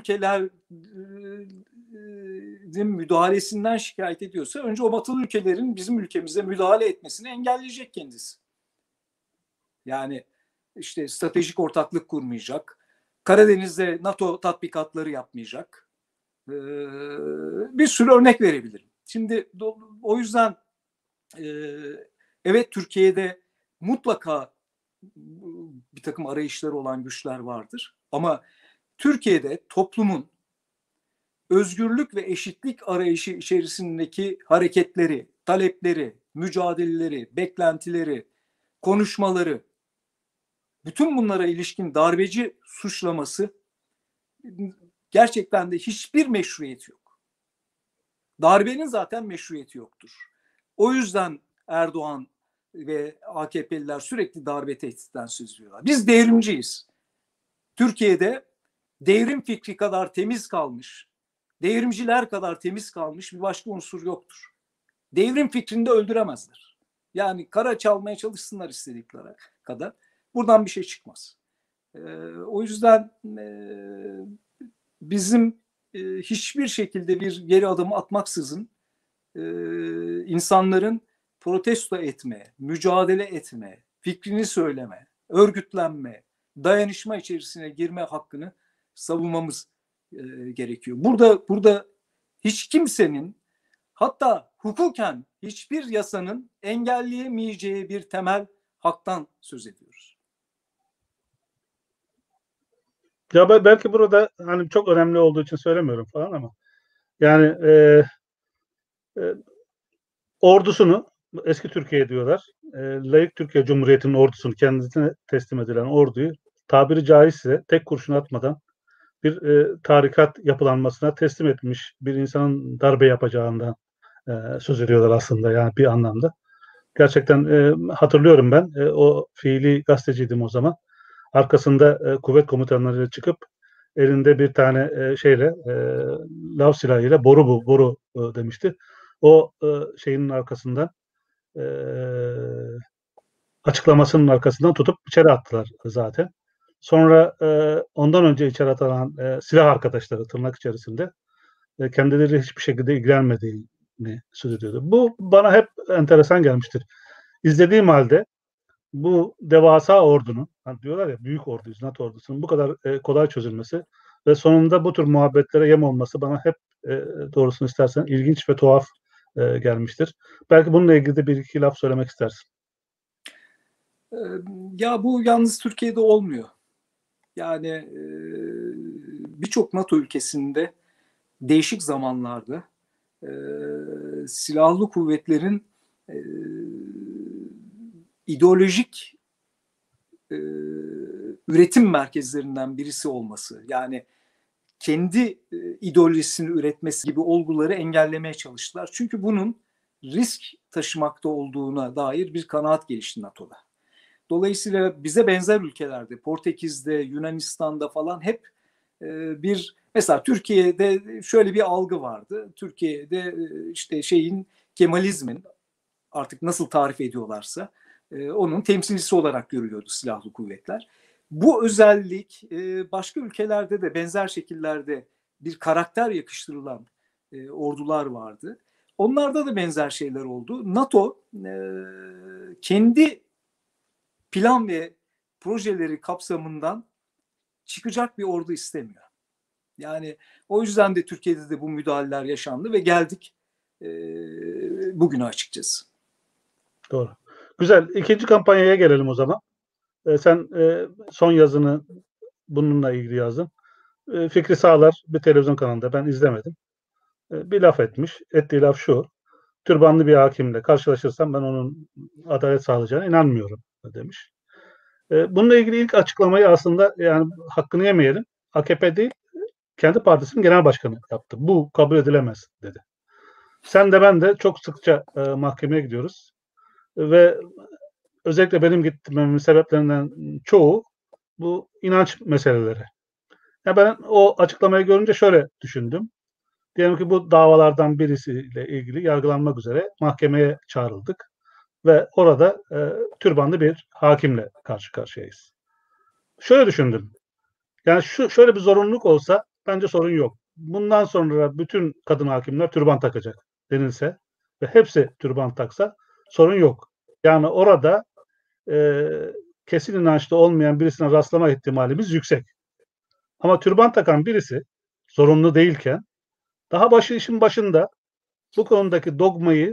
ülkelerin müdahalesinden şikayet ediyorsa önce o batılı ülkelerin bizim ülkemize müdahale etmesini engelleyecek kendisi. Yani işte stratejik ortaklık kurmayacak, Karadeniz'de NATO tatbikatları yapmayacak. Ee, bir sürü örnek verebilirim. Şimdi o yüzden e, evet Türkiye'de mutlaka bir takım arayışları olan güçler vardır. Ama Türkiye'de toplumun özgürlük ve eşitlik arayışı içerisindeki hareketleri, talepleri, mücadeleleri, beklentileri, konuşmaları, bütün bunlara ilişkin darbeci suçlaması gerçekten de hiçbir meşruiyeti yok. Darbenin zaten meşruiyeti yoktur. O yüzden Erdoğan ve A K P'liler sürekli darbe tehditten söz ediyorlar. Biz devrimciyiz. Türkiye'de devrim fikri kadar temiz kalmış, devrimciler kadar temiz kalmış bir başka unsur yoktur. Devrim fikrini de öldüremezler. Yani kara çalmaya çalışsınlar istedikleri kadar. Buradan bir şey çıkmaz. Ee, o yüzden e, bizim e, hiçbir şekilde bir geri adım atmaksızın e, insanların protesto etme, mücadele etme, fikrini söyleme, örgütlenme, dayanışma içerisine girme hakkını savunmamız e, gerekiyor. Burada burada hiç kimsenin hatta hukuken hiçbir yasanın engelleyemeyeceği bir temel haktan söz ediyoruz.
Ya ben belki burada hani çok önemli olduğu için söylemiyorum falan ama yani e, e, ordusunu eski Türkiye diyorlar. E, Layık Türkiye Cumhuriyeti'nin ordusunu kendisine teslim edilen orduyu tabiri caizse tek kurşun atmadan bir e, tarikat yapılanmasına teslim etmiş bir insanın darbe yapacağından e, söz ediyorlar aslında yani bir anlamda. Gerçekten e, hatırlıyorum ben e, o fiili gazeteciydim o zaman. Arkasında e, kuvvet komutanları çıkıp elinde bir tane e, şeyle e, lav silahıyla boru bu boru e, demişti. O e, şeyin arkasından e, açıklamasının arkasından tutup içeri attılar zaten. Sonra e, ondan önce içeri atılan e, silah arkadaşları tırnak içerisinde e, kendileri hiçbir şekilde ilgilenmediğini söz ediyordu. Bu bana hep enteresan gelmiştir. İzlediğim halde bu devasa ordunun, hani diyorlar ya büyük orduyuz, NATO ordusunun bu kadar e, kolay çözülmesi ve sonunda bu tür muhabbetlere yem olması bana hep e, doğrusunu istersen ilginç ve tuhaf e, gelmiştir. Belki bununla ilgili de bir iki laf söylemek istersin.
Ya bu yalnız Türkiye'de olmuyor. Yani birçok NATO ülkesinde değişik zamanlarda silahlı kuvvetlerin ideolojik üretim merkezlerinden birisi olması, yani kendi ideolojisini üretmesi gibi olguları engellemeye çalıştılar. Çünkü bunun risk taşımakta olduğuna dair bir kanaat gelişti NATO'da. Dolayısıyla bize benzer ülkelerde, Portekiz'de, Yunanistan'da falan hep bir, mesela Türkiye'de şöyle bir algı vardı. Türkiye'de işte şeyin, Kemalizmin, artık nasıl tarif ediyorlarsa onun temsilcisi olarak görülüyordu silahlı kuvvetler. Bu özellik başka ülkelerde de benzer şekillerde bir karakter yakıştırılan ordular vardı. Onlarda da benzer şeyler oldu. NATO kendi plan ve projeleri kapsamından çıkacak bir ordu istemiyor. Yani o yüzden de Türkiye'de de bu müdahaleler yaşandı ve geldik e, bugüne açıkçası.
Doğru. Güzel. İkinci kampanyaya gelelim o zaman. E, sen e, son yazını bununla ilgili yazdın. E, Fikri Sağlar bir televizyon kanalında ben izlemedim. E, bir laf etmiş. Ettiği laf şu. Türbanlı bir hakimle karşılaşırsam ben onun adalet sağlayacağına inanmıyorum demiş. E, bununla ilgili ilk açıklamayı aslında yani hakkını yemeyelim. A K P değil, kendi partisinin genel başkanı yaptı. Bu kabul edilemez dedi. Sen de ben de çok sıkça e, mahkemeye gidiyoruz. Ve özellikle benim gitmemin sebeplerinden çoğu bu inanç meseleleri. Ya ben o açıklamayı görünce şöyle düşündüm. Diyelim ki bu davalardan birisiyle ilgili yargılanmak üzere mahkemeye çağrıldık ve orada e, türbanlı bir hakimle karşı karşıyayız. Şöyle düşündüm. Yani şu şöyle bir zorunluluk olsa bence sorun yok. Bundan sonra bütün kadın hakimler türban takacak denilse ve hepsi türban taksa sorun yok. Yani orada e, kesin inançlı olmayan birisine rastlama ihtimalimiz yüksek. Ama türban takan birisi zorunlu değilken daha başı işin başında bu konudaki dogmayı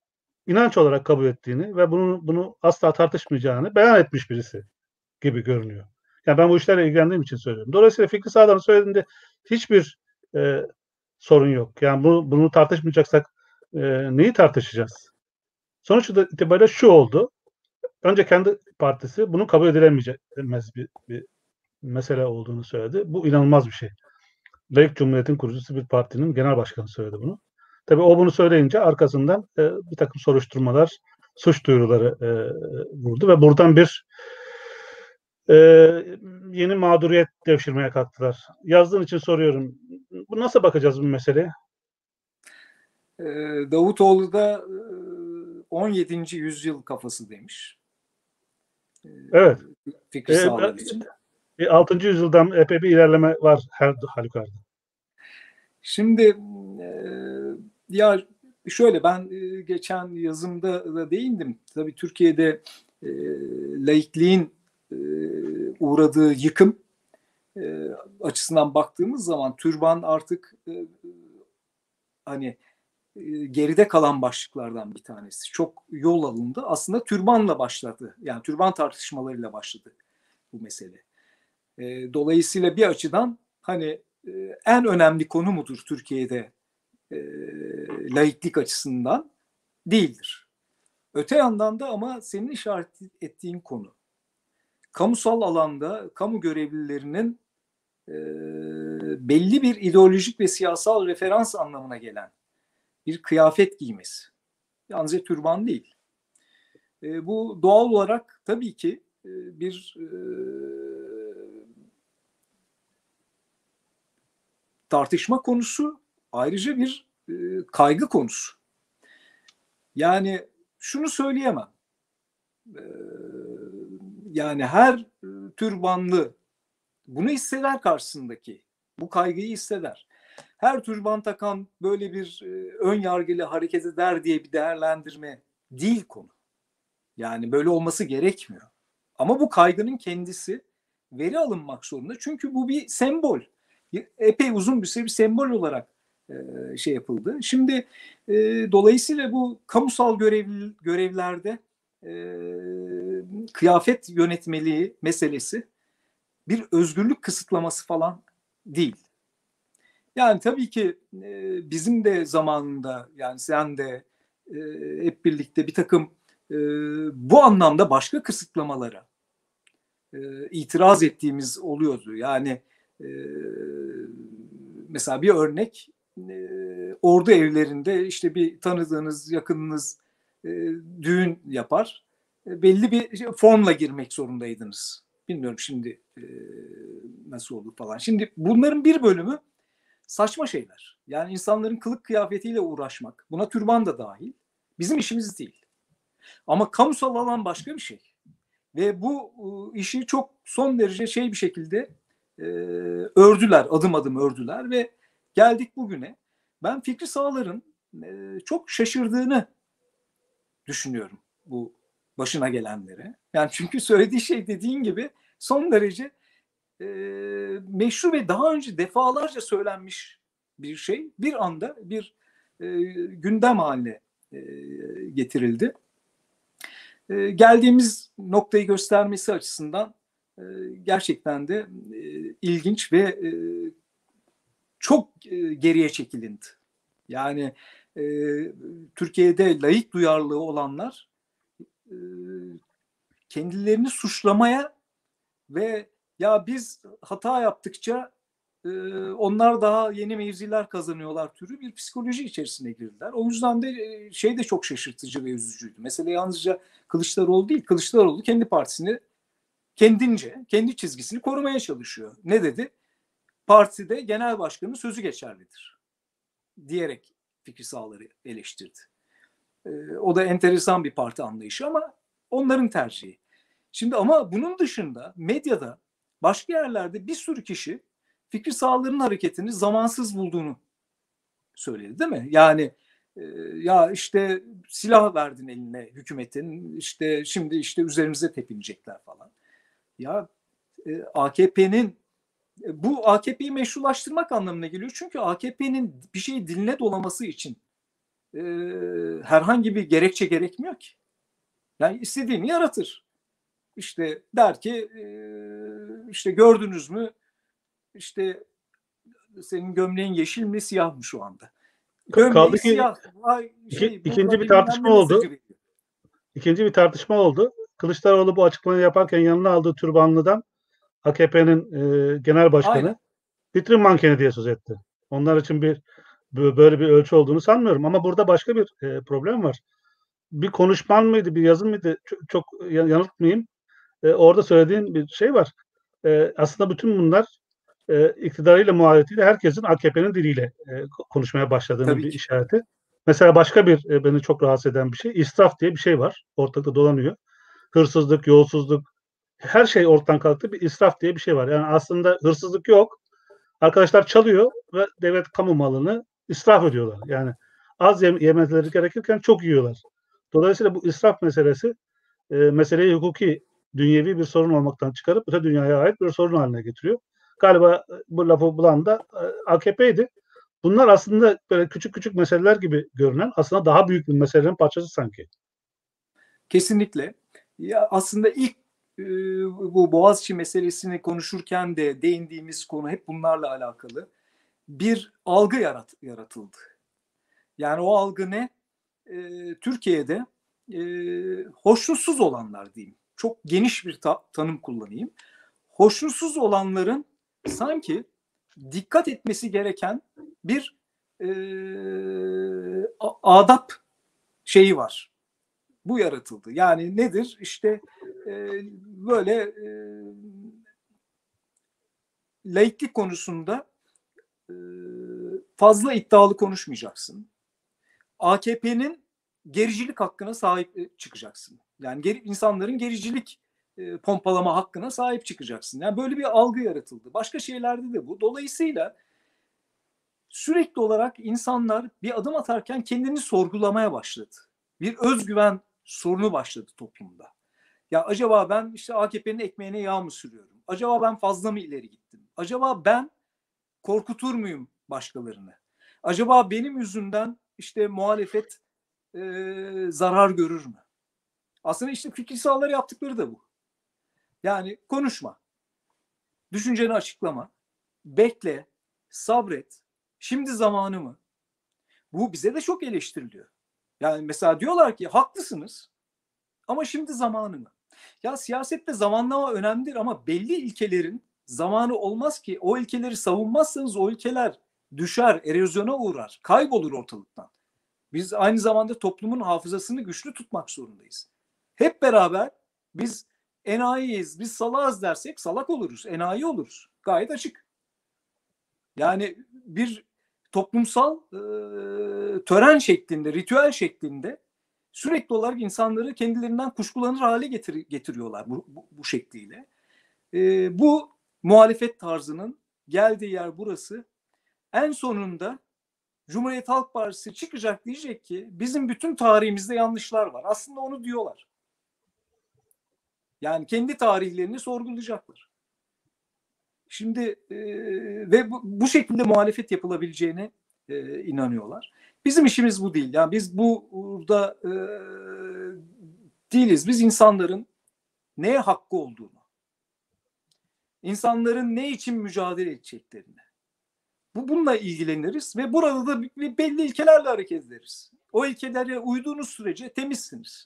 inanç olarak kabul ettiğini ve bunu bunu asla tartışmayacağını beyan etmiş birisi gibi görünüyor. Yani ben bu işlerle ilgilendiğim için söylüyorum. Dolayısıyla Fikri Sağlam'ın söylediğinde hiçbir e, sorun yok. Yani bu, bunu tartışmayacaksak e, neyi tartışacağız? Sonuç itibariyle şu oldu. Önce kendi partisi bunu kabul edilemeyecek bir, bir mesele olduğunu söyledi. Bu inanılmaz bir şey. Layık Cumhuriyet'in kurucusu bir partinin genel başkanı söyledi bunu. Tabii o bunu söyleyince arkasından e, bir takım soruşturmalar, suç duyuruları e, vurdu ve buradan bir e, yeni mağduriyet devşirmeye kalktılar. Yazdığın için soruyorum. Bu nasıl bakacağız bu meseleye?
Ee, Davutoğlu da on yedinci yüzyıl kafası demiş. Ee,
Evet.
Fikri
E,
Sağlar için.
e, altıncı yüzyıldan epey bir ilerleme var her halükarda.
Şimdi e, ya şöyle, ben e, geçen yazımda da değindim. Tabii Türkiye'de e, laikliğin e, uğradığı yıkım e, açısından baktığımız zaman türban artık e, hani e, geride kalan başlıklardan bir tanesi. Çok yol alındı. Aslında türbanla başladı. Yani türban tartışmalarıyla başladı bu mesele. E, dolayısıyla bir açıdan hani e, en önemli konu mudur Türkiye'de e, laiklik açısından? Değildir. Öte yandan da ama senin işaret ettiğin konu, kamusal alanda kamu görevlilerinin e, belli bir ideolojik ve siyasal referans anlamına gelen bir kıyafet giymesi. Yalnızca türban değil. E, bu doğal olarak tabii ki e, bir e, tartışma konusu, ayrıca bir e, kaygı konusu. Yani şunu söyleyemem. E, yani her e, türbanlı bunu hisseder karşısındaki. Bu kaygıyı hisseder. Her türban takan böyle bir e, ön yargıyla hareket eder diye bir değerlendirme değil konu. Yani böyle olması gerekmiyor. Ama bu kaygının kendisi veri alınmak zorunda. Çünkü bu bir sembol. Epey uzun bir süre bir sembol olarak e, şey yapıldı. Şimdi e, dolayısıyla bu kamusal görev, görevlerde e, kıyafet yönetmeliği meselesi bir özgürlük kısıtlaması falan değil. Yani tabii ki e, bizim de zamanında, yani sen de e, hep birlikte bir takım e, bu anlamda başka kısıtlamalara e, itiraz ettiğimiz oluyordu. Yani e, mesela bir örnek, e, ordu evlerinde işte bir tanıdığınız, yakınınız e, düğün yapar. E, belli bir formla girmek zorundaydınız. Bilmiyorum şimdi e, nasıl oldu falan. Şimdi bunların bir bölümü saçma şeyler. Yani insanların kılık kıyafetiyle uğraşmak, buna türban da dahil, bizim işimiz değil. Ama kamusal alan başka bir şey. Ve bu işi çok son derece şey bir şekilde e, ördüler, adım adım ördüler ve geldik bugüne. Ben Fikri Sağlar'ın e, çok şaşırdığını düşünüyorum bu başına gelenlere. Yani çünkü söylediği şey dediğin gibi son derece e, meşru ve daha önce defalarca söylenmiş bir şey bir anda bir e, gündem haline e, getirildi. E, geldiğimiz noktayı göstermesi açısından e, gerçekten de e, ilginç ve e, çok e, geriye çekilindi. Yani e, Türkiye'de laik duyarlılığı olanlar e, kendilerini suçlamaya ve ya biz hata yaptıkça e, onlar daha yeni mevziler kazanıyorlar türü bir psikoloji içerisine girdiler. O yüzden de e, şey de çok şaşırtıcı ve üzücüydü. Mesela yalnızca Kılıçdaroğlu değil, Kılıçdaroğlu kendi partisini kendince, kendi çizgisini korumaya çalışıyor. Ne dedi? Partide genel başkanın sözü geçerlidir diyerek Fikri Sağlar'ı eleştirdi. E, o da enteresan bir parti anlayışı ama onların tercihi. Şimdi ama bunun dışında medyada başka yerlerde bir sürü kişi Fikri Sağlar'ın hareketini zamansız bulduğunu söyledi değil mi? Yani e, ya işte silah verdin eline hükümetin, işte şimdi işte üzerimize tepinecekler falan. Ya e, A K P'nin e, bu A K P'yi meşrulaştırmak anlamına geliyor. Çünkü A K P'nin bir şeyi diline dolaması için e, herhangi bir gerekçe gerekmiyor ki. Yani istediğini yaratır. İşte der ki işte gördünüz mü işte senin gömleğin yeşil mi siyah mı şu anda? Gömleği
Kaldı ki
siyah. Vay
iki,
şey
ikinci
burada
bir
bilmem
tartışma
ne mesajı
oldu.
veriyor.
İkinci bir tartışma oldu. Kılıçdaroğlu bu açıklamayı yaparken yanına aldığı türbanlıdan A K P'nin e, genel başkanı
Aynen.
vitrin mankeni diye söz etti. Onlar için bir böyle bir ölçü olduğunu sanmıyorum. Ama burada başka bir e, problem var. Bir konuşman mıydı, bir yazın mıydı? Çok, çok yanıltmayayım. E, orada söylediğin bir şey var. E, aslında bütün bunlar e, iktidarıyla muhalefetiyle herkesin A K P'nin diliyle e, konuşmaya başladığının
Tabii
bir
ki.
işareti. Mesela başka bir e, beni çok rahatsız eden bir şey, israf diye bir şey var. Ortada dolanıyor. Hırsızlık, yolsuzluk, her şey ortadan kalktı. Bir israf diye bir şey var. Yani aslında hırsızlık yok. Arkadaşlar çalıyor ve devlet kamu malını israf ediyorlar. Yani az yemeleri gerekirken çok yiyorlar. Dolayısıyla bu israf meselesi e, meseleyi hukuki, dünyevi bir sorun olmaktan çıkarıp öte dünyaya ait bir sorun haline getiriyor. Galiba bu lafı bulan da A K P'ydi. Bunlar aslında böyle küçük küçük meseleler gibi görünen aslında daha büyük bir meselenin parçası sanki.
Kesinlikle. Ya aslında ilk bu Boğaziçi meselesini konuşurken de değindiğimiz konu hep bunlarla alakalı. Bir algı yarat, yaratıldı. Yani o algı ne? Ee, Türkiye'de e, hoşnutsuz olanlar diyeyim. Çok geniş bir ta- tanım kullanayım. Hoşnutsuz olanların sanki dikkat etmesi gereken bir e, adap şeyi var. Bu yaratıldı. Yani nedir? İşte e, böyle e, laiklik konusunda e, fazla iddialı konuşmayacaksın. A K P'nin gericilik hakkına sahip çıkacaksın. Yani geri, insanların gericilik e, pompalama hakkına sahip çıkacaksın. Yani böyle bir algı yaratıldı. Başka şeylerde de bu. Dolayısıyla sürekli olarak insanlar bir adım atarken kendini sorgulamaya başladı. Bir özgüven sorunu başladı toplumda. Ya acaba ben işte A K P'nin ekmeğine yağ mı sürüyorum? Acaba ben fazla mı ileri gittim? Acaba ben korkutur muyum başkalarını? Acaba benim yüzümden işte muhalefet e, zarar görür mü? Aslında işte fikri sahaları yaptıkları da bu. Yani konuşma, düşünceni açıklama, bekle, sabret, şimdi zamanı mı? Bu bize de çok eleştiriliyor. Yani mesela diyorlar ki haklısınız ama şimdi zamanı mı? Ya siyasette zamanlama önemlidir ama belli ilkelerin zamanı olmaz ki. O ilkeleri savunmazsanız o ilkeler düşer, erozyona uğrar, kaybolur ortalıktan. Biz aynı zamanda toplumun hafızasını güçlü tutmak zorundayız. Hep beraber biz enayiyiz, biz salağız dersek salak oluruz, enayi oluruz. Gayet açık. Yani bir toplumsal e, tören şeklinde, ritüel şeklinde sürekli olarak insanları kendilerinden kuşkulanır hale getir, getiriyorlar bu, bu, bu şekliyle. E, bu muhalefet tarzının geldiği yer burası. En sonunda Cumhuriyet Halk Partisi çıkacak, diyecek ki bizim bütün tarihimizde yanlışlar var. Aslında onu diyorlar. Yani kendi tarihlerini sorgulayacaklar. Şimdi e, ve bu, bu şekilde muhalefet yapılabileceğine e, inanıyorlar. Bizim işimiz bu değil. Yani biz bu burada e, değiliz. Biz insanların neye hakkı olduğunu, insanların ne için mücadele edeceklerini, bu bununla ilgileniriz ve burada da belli ilkelerle hareket ederiz. O ilkelere uyduğunuz sürece temizsiniz.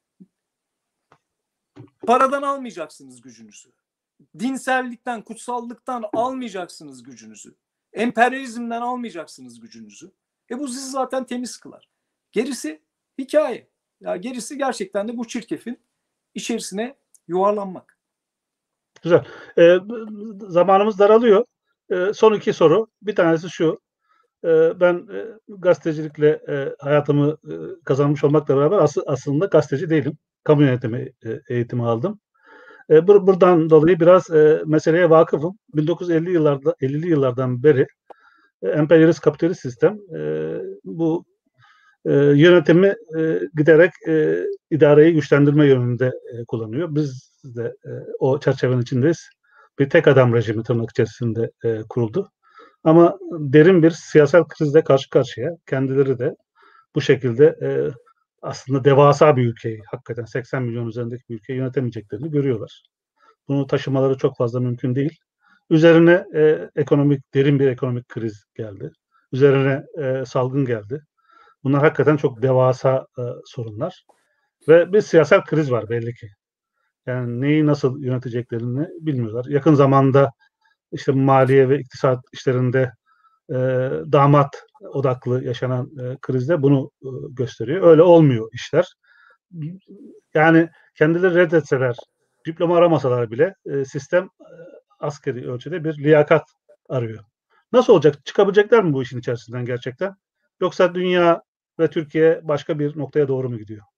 Paradan almayacaksınız gücünüzü. Dinsellikten, kutsallıktan almayacaksınız gücünüzü. Emperyalizmden almayacaksınız gücünüzü. E bu sizi zaten temiz kılar. Gerisi hikaye. Ya gerisi gerçekten de bu çirkefin içerisine yuvarlanmak.
Güzel. Ee, zamanımız daralıyor. Ee, son iki soru. Bir tanesi şu. Ee, ben e, gazetecilikle e, hayatımı e, kazanmış olmakla beraber as- aslında gazeteci değilim. Kamu yönetimi e, eğitimi aldım. E, bur- buradan dolayı biraz e, meseleye vakıfım. bin dokuz yüz elli yıllarda ellili yıllardan beri e, emperyalist kapitalist sistem e, bu e, yönetimi e, giderek e, idareyi güçlendirme yönünde e, kullanıyor. Biz de e, o çerçevenin içindeyiz. Bir tek adam rejimi tırnak içerisinde e, kuruldu. Ama derin bir siyasal krizle karşı karşıya. Kendileri de bu şekilde e, aslında devasa bir ülkeyi, hakikaten seksen milyon üzerindeki bir ülkeyi yönetemeyeceklerini görüyorlar. Bunu taşımaları çok fazla mümkün değil. Üzerine e, ekonomik, derin bir ekonomik kriz geldi. Üzerine e, salgın geldi. Bunlar hakikaten çok devasa e, sorunlar. Ve bir siyasal kriz var belli ki. Yani neyi nasıl yöneteceklerini bilmiyorlar. Yakın zamanda işte maliye ve iktisat işlerinde e, damat odaklı yaşanan e, krizde bunu e, gösteriyor. Öyle olmuyor işler. Yani kendileri reddetseler, diploma aramasalar bile e, sistem e, askeri ölçüde bir liyakat arıyor. Nasıl olacak? Çıkabilecekler mi bu işin içerisinden gerçekten? Yoksa dünya ve Türkiye başka bir noktaya doğru mu gidiyor?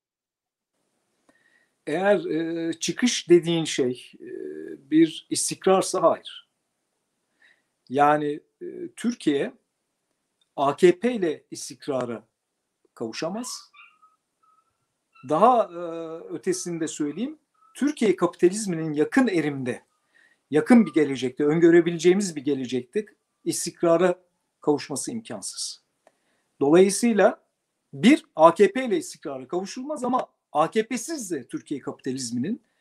Eğer e, çıkış dediğin şey e, bir istikrarsa hayır. Yani e, Türkiye A K P ile istikrara kavuşamaz. Daha e, ötesinde söyleyeyim, Türkiye kapitalizminin yakın erimde, yakın bir gelecekte, öngörebileceğimiz bir gelecekte istikrara kavuşması imkansız. Dolayısıyla bir A K P ile istikrara kavuşulmaz ama A K P'siz de Türkiye kapitalizminin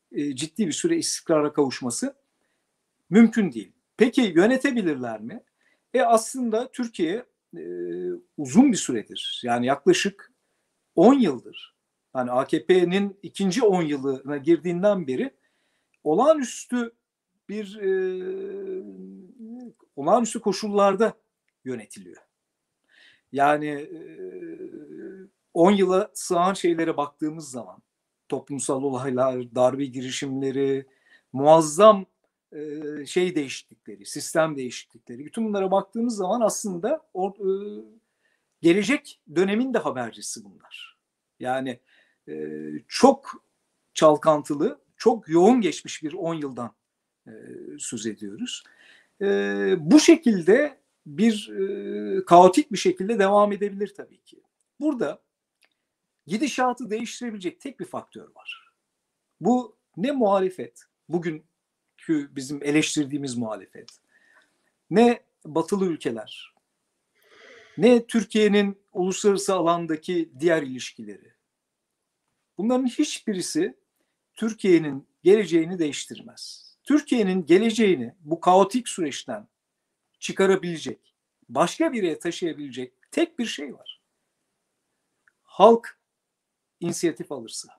e, ciddi bir süre istikrara kavuşması mümkün değil. Peki yönetebilirler mi? E aslında Türkiye e, uzun bir süredir, yani yaklaşık on yıldır, yani A K P'nin ikinci on yılına girdiğinden beri olağanüstü bir e, olağanüstü koşullarda yönetiliyor. Yani on yıla sığan şeylere baktığımız zaman toplumsal olaylar, darbe girişimleri, muazzam e, şey değişiklikleri, sistem değişiklikleri, bütün bunlara baktığımız zaman aslında o, e, gelecek dönemin de habercisi bunlar. Yani e, çok çalkantılı, çok yoğun geçmiş bir on yıldan e, söz ediyoruz. E, bu şekilde bir e, kaotik bir şekilde devam edebilir tabii ki. Burada gidişatı değiştirebilecek tek bir faktör var. Bu ne muhalefet, bugünkü bizim eleştirdiğimiz muhalefet, ne batılı ülkeler, ne Türkiye'nin uluslararası alandaki diğer ilişkileri. Bunların hiçbirisi Türkiye'nin geleceğini değiştirmez. Türkiye'nin geleceğini bu kaotik süreçten çıkarabilecek, başka bir yere taşıyabilecek tek bir şey var. Halk inisiyatif alırsa.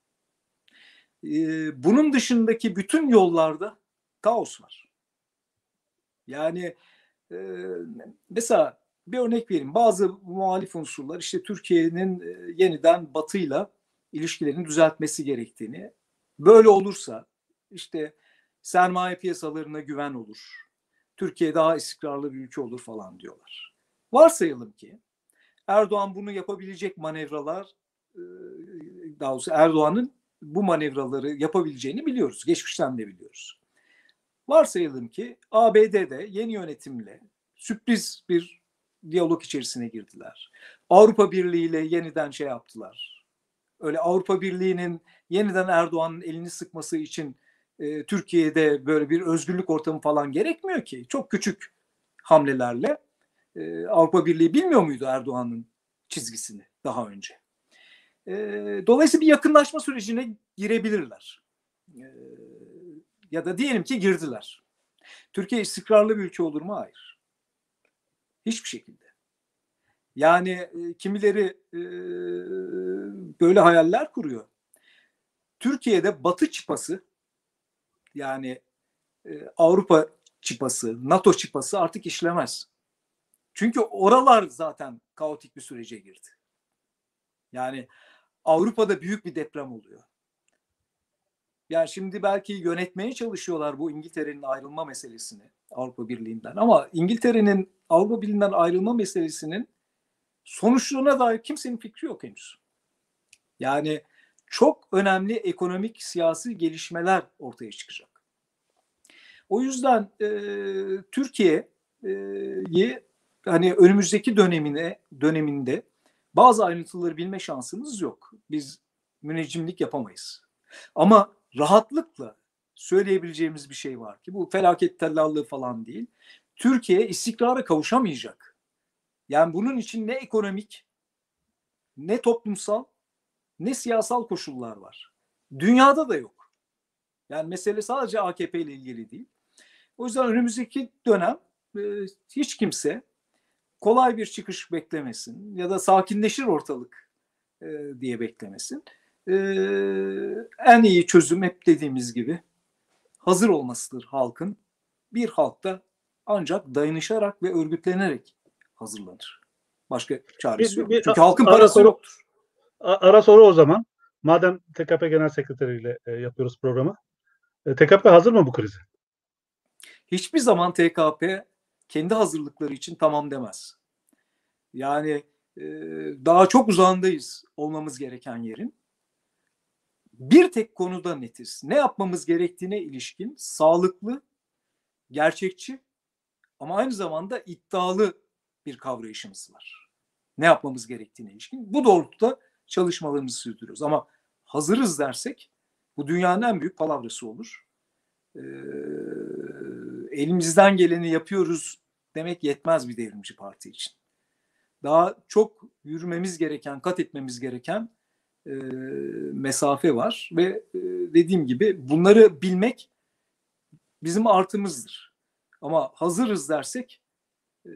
Ee, bunun dışındaki bütün yollarda kaos var. Yani e, mesela bir örnek vereyim. Bazı muhalif unsurlar işte Türkiye'nin e, yeniden Batı'yla ilişkilerini düzeltmesi gerektiğini, böyle olursa işte sermaye piyasalarına güven olur, Türkiye daha istikrarlı bir ülke olur falan diyorlar. Varsayalım ki Erdoğan bunu yapabilecek manevralar, daha doğrusu Erdoğan'ın bu manevraları yapabileceğini biliyoruz. Geçmişten de biliyoruz. Varsayalım ki A B D'de yeni yönetimle sürpriz bir diyalog içerisine girdiler. Avrupa Birliği ile yeniden şey yaptılar. Öyle Avrupa Birliği'nin yeniden Erdoğan'ın elini sıkması için e, Türkiye'de böyle bir özgürlük ortamı falan gerekmiyor ki. Çok küçük hamlelerle e, Avrupa Birliği bilmiyor muydu Erdoğan'ın çizgisini daha önce? E, dolayısıyla bir yakınlaşma sürecine girebilirler. E, ya da diyelim ki girdiler. Türkiye istikrarlı bir ülke olur mu? Hayır. Hiçbir şekilde. Yani e, kimileri e, böyle hayaller kuruyor. Türkiye'de Batı çıpası, yani e, Avrupa çıpası, NATO çıpası artık işlemez. Çünkü oralar zaten kaotik bir sürece girdi. Yani Avrupa'da büyük bir deprem oluyor. Yani şimdi belki yönetmeye çalışıyorlar bu İngiltere'nin ayrılma meselesini Avrupa Birliği'nden. Ama İngiltere'nin Avrupa Birliği'nden ayrılma meselesinin sonuçlarına dair kimsenin fikri yok henüz. Yani çok önemli ekonomik, siyasi gelişmeler ortaya çıkacak. O yüzden e, Türkiye'yi hani önümüzdeki dönemine döneminde bazı ayrıntıları bilme şansımız yok. Biz müneccimlik yapamayız. Ama rahatlıkla söyleyebileceğimiz bir şey var ki bu felaket tellallığı falan değil. Türkiye istikrara kavuşamayacak. Yani bunun için ne ekonomik, ne toplumsal, ne siyasal koşullar var. Dünyada da yok. Yani mesele sadece A K P ile ilgili değil. O yüzden önümüzdeki dönem e, hiç kimse kolay bir çıkış beklemesin ya da sakinleşir ortalık e, diye beklemesin. E, en iyi çözüm hep dediğimiz gibi hazır olmasıdır halkın. Bir halkta ancak dayanışarak ve örgütlenerek hazırlanır. Başka çaresi
Bir,
yok.
bir,
Çünkü halkın
ara
parası
soru,
yoktur.
ara soru o zaman. Madem T K P Genel Sekreteri ile e, yapıyoruz programı. E, T K P hazır mı bu krize?
Hiçbir zaman T K P kendi hazırlıkları için tamam demez. Yani e, daha çok uzağındayız olmamız gereken yerin. Bir tek konuda netiz. Ne yapmamız gerektiğine ilişkin sağlıklı, gerçekçi ama aynı zamanda iddialı bir kavrayışımız var. Ne yapmamız gerektiğine ilişkin. Bu doğrultuda çalışmalarımızı sürdürüyoruz. Ama hazırız dersek bu dünyanın en büyük palavrası olur. Ee, elimizden geleni yapıyoruz demek yetmez bir devrimci parti için. Daha çok yürümemiz gereken, kat etmemiz gereken e, mesafe var ve e, dediğim gibi bunları bilmek bizim artımızdır. Ama hazırız dersek e,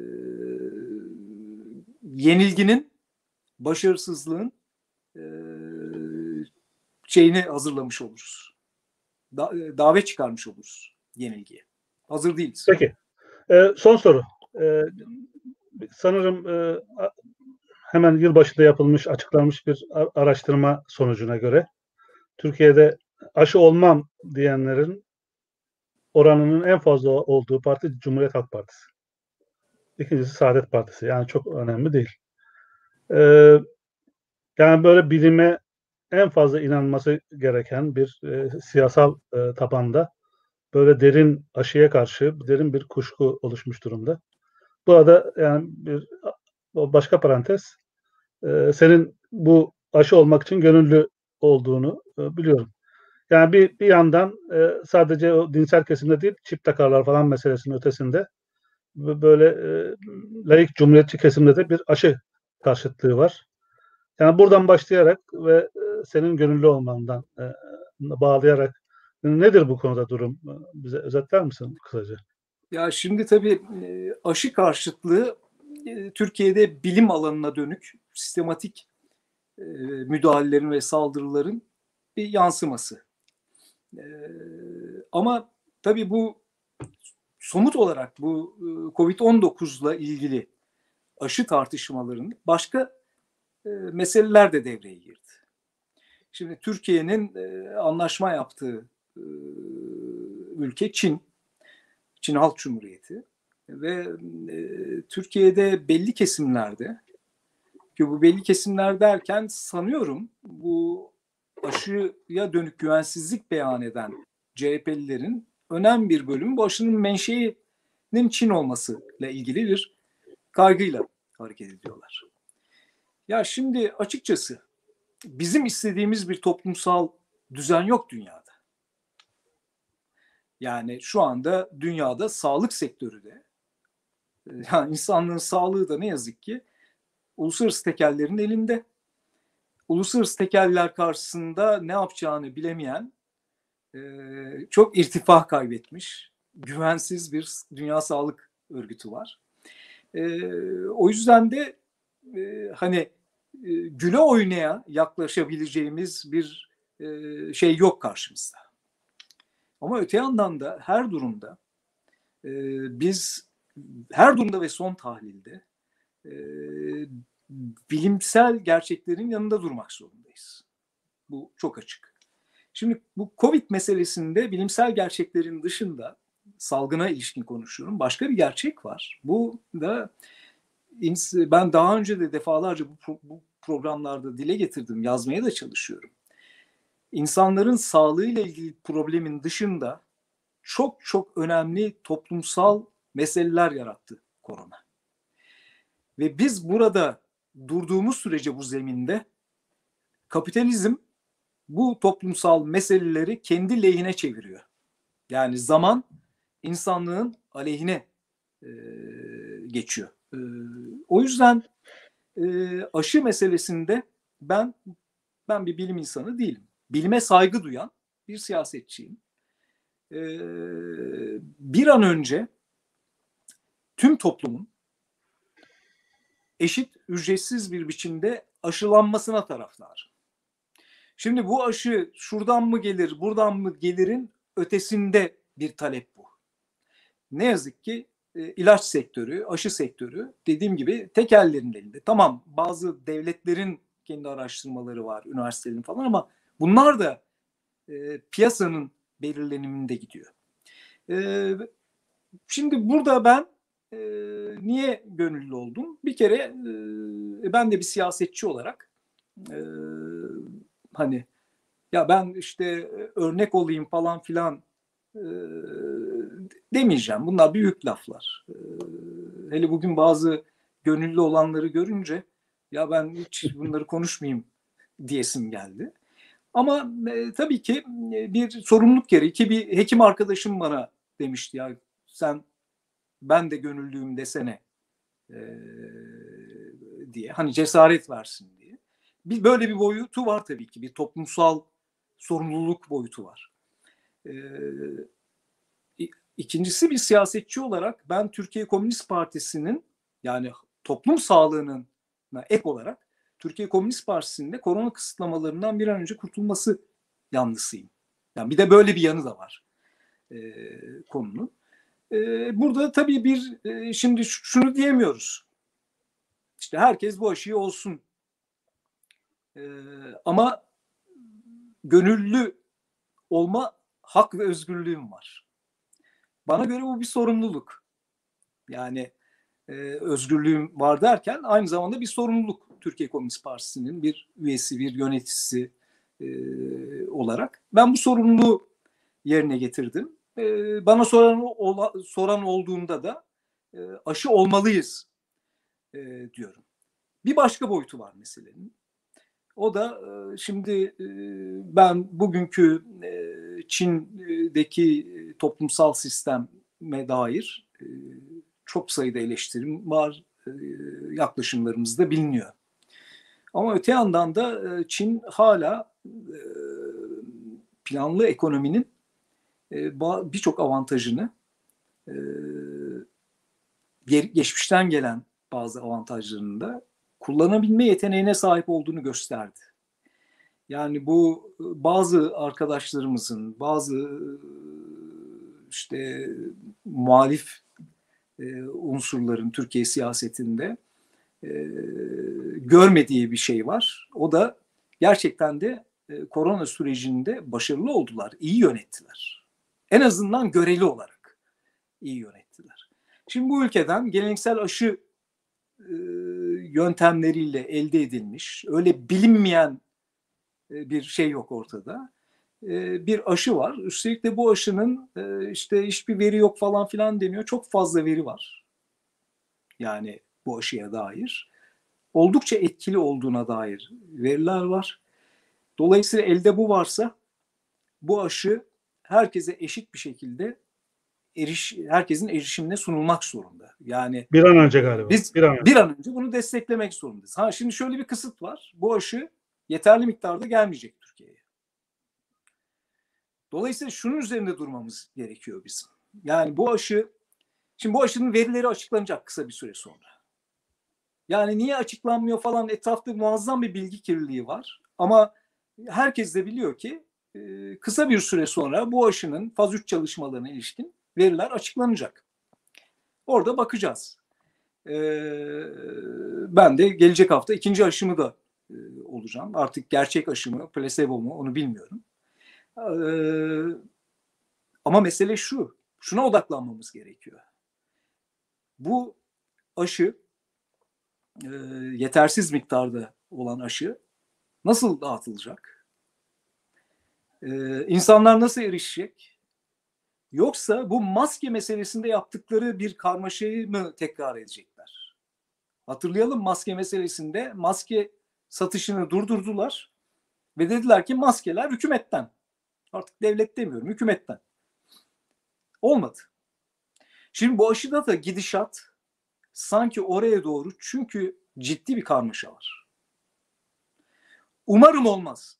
yenilginin, başarısızlığın e, şeyini hazırlamış oluruz. Da, davet çıkarmış oluruz yenilgiye. Hazır değiliz.
Peki. E, son soru. E, sanırım e, hemen yılbaşında yapılmış, açıklanmış bir araştırma sonucuna göre Türkiye'de aşı olmam diyenlerin oranının en fazla olduğu parti Cumhuriyet Halk Partisi. İkincisi Saadet Partisi. Yani çok önemli değil. Ee, yani böyle bilime en fazla inanması gereken bir e, siyasal e, tabanda böyle derin aşıya karşı derin bir kuşku oluşmuş durumda. Bu arada yani bir başka parantez, e, senin bu aşı olmak için gönüllü olduğunu e, biliyorum. Yani bir bir yandan e, sadece o dinsel kesimde değil, çip takarlar falan meselesinin ötesinde böyle e, laik cumhuriyetçi kesimde de bir aşı karşıtlığı var. Yani buradan başlayarak ve e, senin gönüllü olmandan e, bağlayarak nedir bu konuda durum? Bize özetler misin kısaca?
Ya şimdi tabii aşı karşıtlığı Türkiye'de bilim alanına dönük sistematik müdahalelerin ve saldırıların bir yansıması. Ama tabii bu somut olarak bu kovid on dokuzla ilgili aşı tartışmalarının başka meseleler de devreye girdi. Şimdi Türkiye'nin anlaşma yaptığı ülke Çin, Çin Halk Cumhuriyeti ve Türkiye'de belli kesimlerde, ki bu belli kesimler derken sanıyorum bu aşıya dönük güvensizlik beyan eden C H P'lilerin önemli bir bölümü bu aşının menşeinin Çin olmasıyla ilgili bir kaygıyla hareket ediyorlar. Ya şimdi açıkçası bizim istediğimiz bir toplumsal düzen yok dünyada. Yani şu anda dünyada sağlık sektörü de, yani insanlığın sağlığı da ne yazık ki uluslararası tekellerin elinde. Uluslararası tekeller karşısında ne yapacağını bilemeyen, çok irtifa kaybetmiş, güvensiz bir Dünya Sağlık Örgütü var. O yüzden de hani güle oynaya yaklaşabileceğimiz bir şey yok karşımızda. Ama öte yandan da her durumda biz her durumda ve son tahlilde bilimsel gerçeklerin yanında durmak zorundayız. Bu çok açık. Şimdi bu Covid meselesinde bilimsel gerçeklerin dışında salgına ilişkin konuşuyorum. Başka bir gerçek var. Bu da ben daha önce de defalarca bu, bu programlarda dile getirdim, yazmaya da çalışıyorum. İnsanların sağlığıyla ilgili problemin dışında çok çok önemli toplumsal meseleler yarattı korona. Ve biz burada durduğumuz sürece bu zeminde kapitalizm bu toplumsal meseleleri kendi lehine çeviriyor. Yani zaman insanlığın aleyhine e, geçiyor. E, o yüzden e, aşı meselesinde ben ben bir bilim insanı değilim. Bilime saygı duyan bir siyasetçiyim. E, bir an önce tüm toplumun eşit, ücretsiz bir biçimde aşılanmasına taraftar. Şimdi bu aşı şuradan mı gelir, buradan mı gelirin ötesinde bir talep bu. Ne yazık ki e, ilaç sektörü, aşı sektörü dediğim gibi tekellerin elinde. Tamam, bazı devletlerin kendi araştırmaları var, üniversitelerin falan, ama bunlar da e, piyasanın belirleniminde gidiyor. E, şimdi burada ben e, niye gönüllü oldum? Bir kere e, ben de bir siyasetçi olarak e, hani ya ben işte örnek olayım falan filan e, demeyeceğim. Bunlar büyük laflar. E, hele bugün bazı gönüllü olanları görünce ya ben hiç bunları konuşmayayım diyesim geldi. Ama e, tabii ki bir sorumluluk gereği, ki bir hekim arkadaşım bana demişti ya sen ben de gönüllüyüm desene e, diye, hani cesaret versin diye. bir böyle bir boyutu var tabii ki. Bir toplumsal sorumluluk boyutu var. Ee, ikincisi bir siyasetçi olarak ben Türkiye Komünist Partisi'nin yani toplum sağlığının ek olarak Türkiye Komünist Partisi'nin de korona kısıtlamalarından bir an önce kurtulması yanlısıyım. Yani bir de böyle bir yanı da var e, konunun. E, burada tabii bir e, şimdi şunu diyemiyoruz. İşte herkes bu aşıyı olsun. E, ama gönüllü olma hak ve özgürlüğüm var. Bana göre bu bir sorumluluk. Yani e, özgürlüğüm var derken aynı zamanda bir sorumluluk. Türkiye Komünist Partisi'nin bir üyesi, bir yöneticisi e, olarak. Ben bu sorumluluğu yerine getirdim. E, bana soran, ola, soran olduğunda da e, aşı olmalıyız e, diyorum. Bir başka boyutu var meselenin. O da e, şimdi e, ben bugünkü e, Çin'deki toplumsal sisteme dair e, çok sayıda eleştirim var. E, yaklaşımlarımız da biliniyor. Ama öte yandan da e, Çin hala e, planlı ekonominin e, birçok avantajını e, geçmişten gelen bazı avantajlarını da kullanabilme yeteneğine sahip olduğunu gösterdi. Yani bu bazı arkadaşlarımızın, bazı işte muhalif e, unsurların Türkiye siyasetinde e, görmediği bir şey var. O da gerçekten de e, korona sürecinde başarılı oldular, iyi yönettiler. En azından göreli olarak iyi yönettiler. Şimdi bu ülkeden geleneksel aşı e, yöntemleriyle elde edilmiş, öyle bilinmeyen e, bir şey yok ortada. E, bir aşı var. Üstelik de bu aşının e, işte hiçbir veri yok falan filan deniyor. Çok fazla veri var. Yani bu aşıya dair. Oldukça etkili olduğuna dair veriler var. Dolayısıyla elde bu varsa bu aşı herkese eşit bir şekilde eriş, herkesin erişimine sunulmak zorunda. Yani
bir an önce galiba.
Biz
bir an önce.
bir an önce bunu desteklemek zorundayız. Ha şimdi şöyle bir kısıt var. Bu aşı yeterli miktarda gelmeyecek Türkiye'ye. Dolayısıyla şunun üzerinde durmamız gerekiyor bizim. Yani bu aşı, şimdi bu aşının verileri açıklanacak kısa bir süre sonra. Yani niye açıklanmıyor falan, etrafta muazzam bir bilgi kirliliği var. Ama herkes de biliyor ki kısa bir süre sonra bu aşının faz üç çalışmalarına ilişkin veriler açıklanacak. Orada bakacağız. Ben de gelecek hafta ikinci aşımı da olacağım. Artık gerçek aşı mı, plasebo mu onu bilmiyorum. Ama mesele şu, şuna odaklanmamız gerekiyor. Bu aşı, yetersiz miktarda olan aşı nasıl dağıtılacak? İnsanlar nasıl erişecek? Yoksa bu maske meselesinde yaptıkları bir karmaşayı mı tekrar edecekler? Hatırlayalım, maske meselesinde maske satışını durdurdular ve dediler ki maskeler hükümetten. Artık devlet demiyorum, hükümetten. Olmadı. Şimdi bu aşıda da gidişat sanki oraya doğru, çünkü ciddi bir karmaşa var. Umarım olmaz.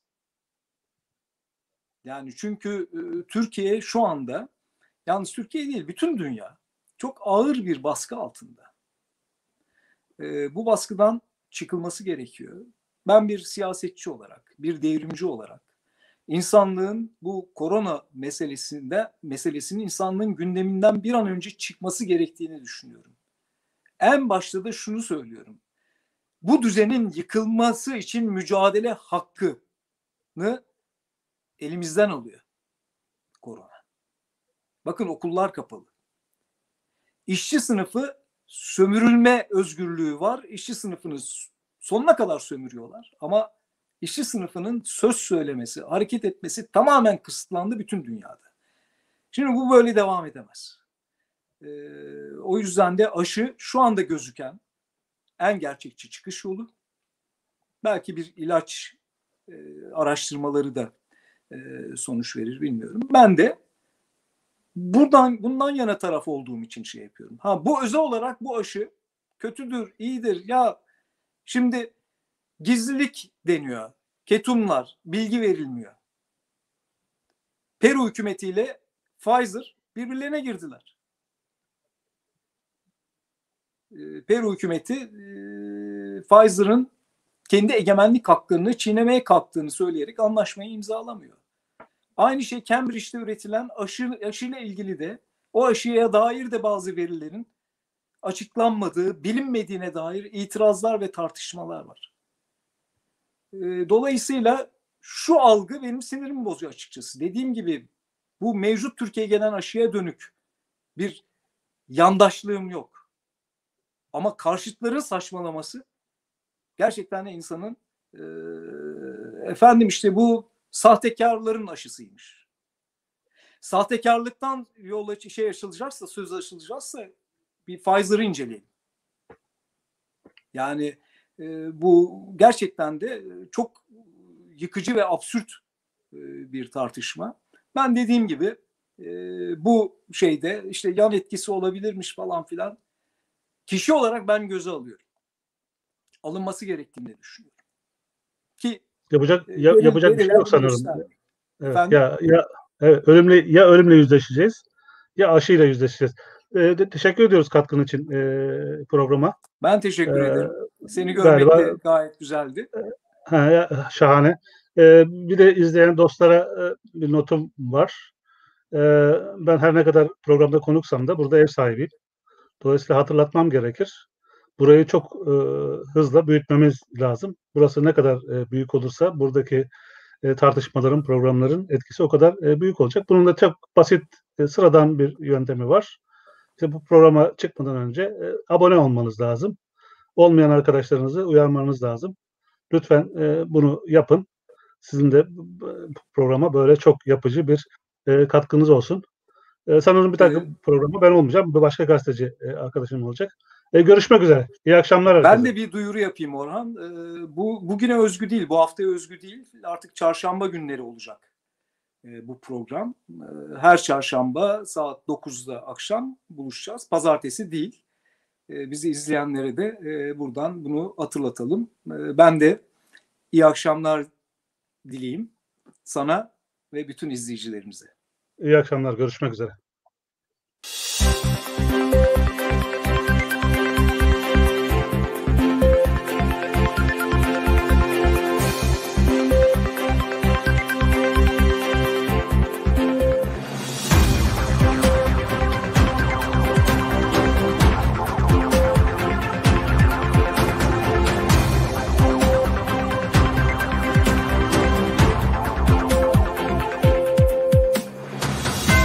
Yani çünkü e, Türkiye şu anda, yalnız Türkiye değil bütün dünya çok ağır bir baskı altında. E, bu baskıdan çıkılması gerekiyor. Ben bir siyasetçi olarak, bir devrimci olarak insanlığın bu korona meselesinde meselesinin insanlığın gündeminden bir an önce çıkması gerektiğini düşünüyorum. En başta da şunu söylüyorum. Bu düzenin yıkılması için mücadele hakkını elimizden alıyor korona. Bakın okullar kapalı. İşçi sınıfı sömürülme özgürlüğü var. İşçi sınıfını sonuna kadar sömürüyorlar. Ama işçi sınıfının söz söylemesi, hareket etmesi tamamen kısıtlandı bütün dünyada. Şimdi bu böyle devam edemez. Ee, o yüzden de aşı şu anda gözüken en gerçekçi çıkış yolu. Belki bir ilaç e, araştırmaları da e, sonuç verir bilmiyorum. Ben de buradan bundan yana taraf olduğum için şey yapıyorum. Ha bu özel olarak bu aşı kötüdür, iyidir. Ya şimdi gizlilik deniyor. Ketumlar, bilgi verilmiyor. Peru hükümetiyle Pfizer birbirlerine girdiler. Peru hükümeti Pfizer'ın kendi egemenlik haklarını çiğnemeye kalktığını söyleyerek anlaşmayı imzalamıyor. Aynı şey Cambridge'de üretilen aşı, aşıyla ilgili de o aşıya dair de bazı verilerin açıklanmadığı, bilinmediğine dair itirazlar ve tartışmalar var. Dolayısıyla şu algı benim sinirimi bozuyor açıkçası. Dediğim gibi bu mevcut Türkiye'ye gelen aşıya dönük bir yandaşlığım yok. Ama karşıtların saçmalaması gerçekten de insanın e, efendim işte bu sahtekarların aşısıymış. Sahtekarlıktan yola şey açılacaksa, söz açılacaksa bir Pfizer'ı inceleyelim. Yani e, bu gerçekten de çok yıkıcı ve absürt e, bir tartışma. Ben dediğim gibi e, bu şeyde işte yan etkisi olabilirmiş falan filan. Kişi olarak ben göze alıyorum. Alınması gerektiğini düşünüyorum. Ki
yapacak ya, yapacak bir şey yok sanırım. Evet, ya ya evet, ölümle ya ölümle yüzleşeceğiz ya aşıyla yüzleşeceğiz. Ee, de, teşekkür ediyoruz katkın için e, programa.
Ben teşekkür ee, ederim. Seni görmek galiba, de gayet güzeldi.
E, ha, şahane. Ee, bir de izleyen dostlara e, bir notum var. E, ben her ne kadar programda konuksam da burada ev sahibiyim. Dolayısıyla hatırlatmam gerekir. Burayı çok e, hızla büyütmemiz lazım. Burası ne kadar e, büyük olursa buradaki e, tartışmaların, programların etkisi o kadar e, büyük olacak. Bunun da çok basit, e, sıradan bir yöntemi var. İşte bu programa çıkmadan önce e, abone olmanız lazım. Olmayan arkadaşlarınızı uyarmanız lazım. Lütfen e, bunu yapın. Sizin de bu programa böyle çok yapıcı bir e, katkınız olsun. E, sanırım bir takım evet. Programı ben olmayacağım. Bir başka gazeteci e, arkadaşım olacak. E, görüşmek üzere. İyi akşamlar herkese.
Ben de bir duyuru yapayım Orhan. E, bu bugüne özgü değil, bu haftaya özgü değil. Artık çarşamba günleri olacak e, bu program. E, her çarşamba saat dokuzda akşam buluşacağız. Pazartesi değil. E, bizi izleyenlere de e, buradan bunu hatırlatalım. E, ben de iyi akşamlar dileyim sana ve bütün izleyicilerimize.
İyi akşamlar. Görüşmek üzere.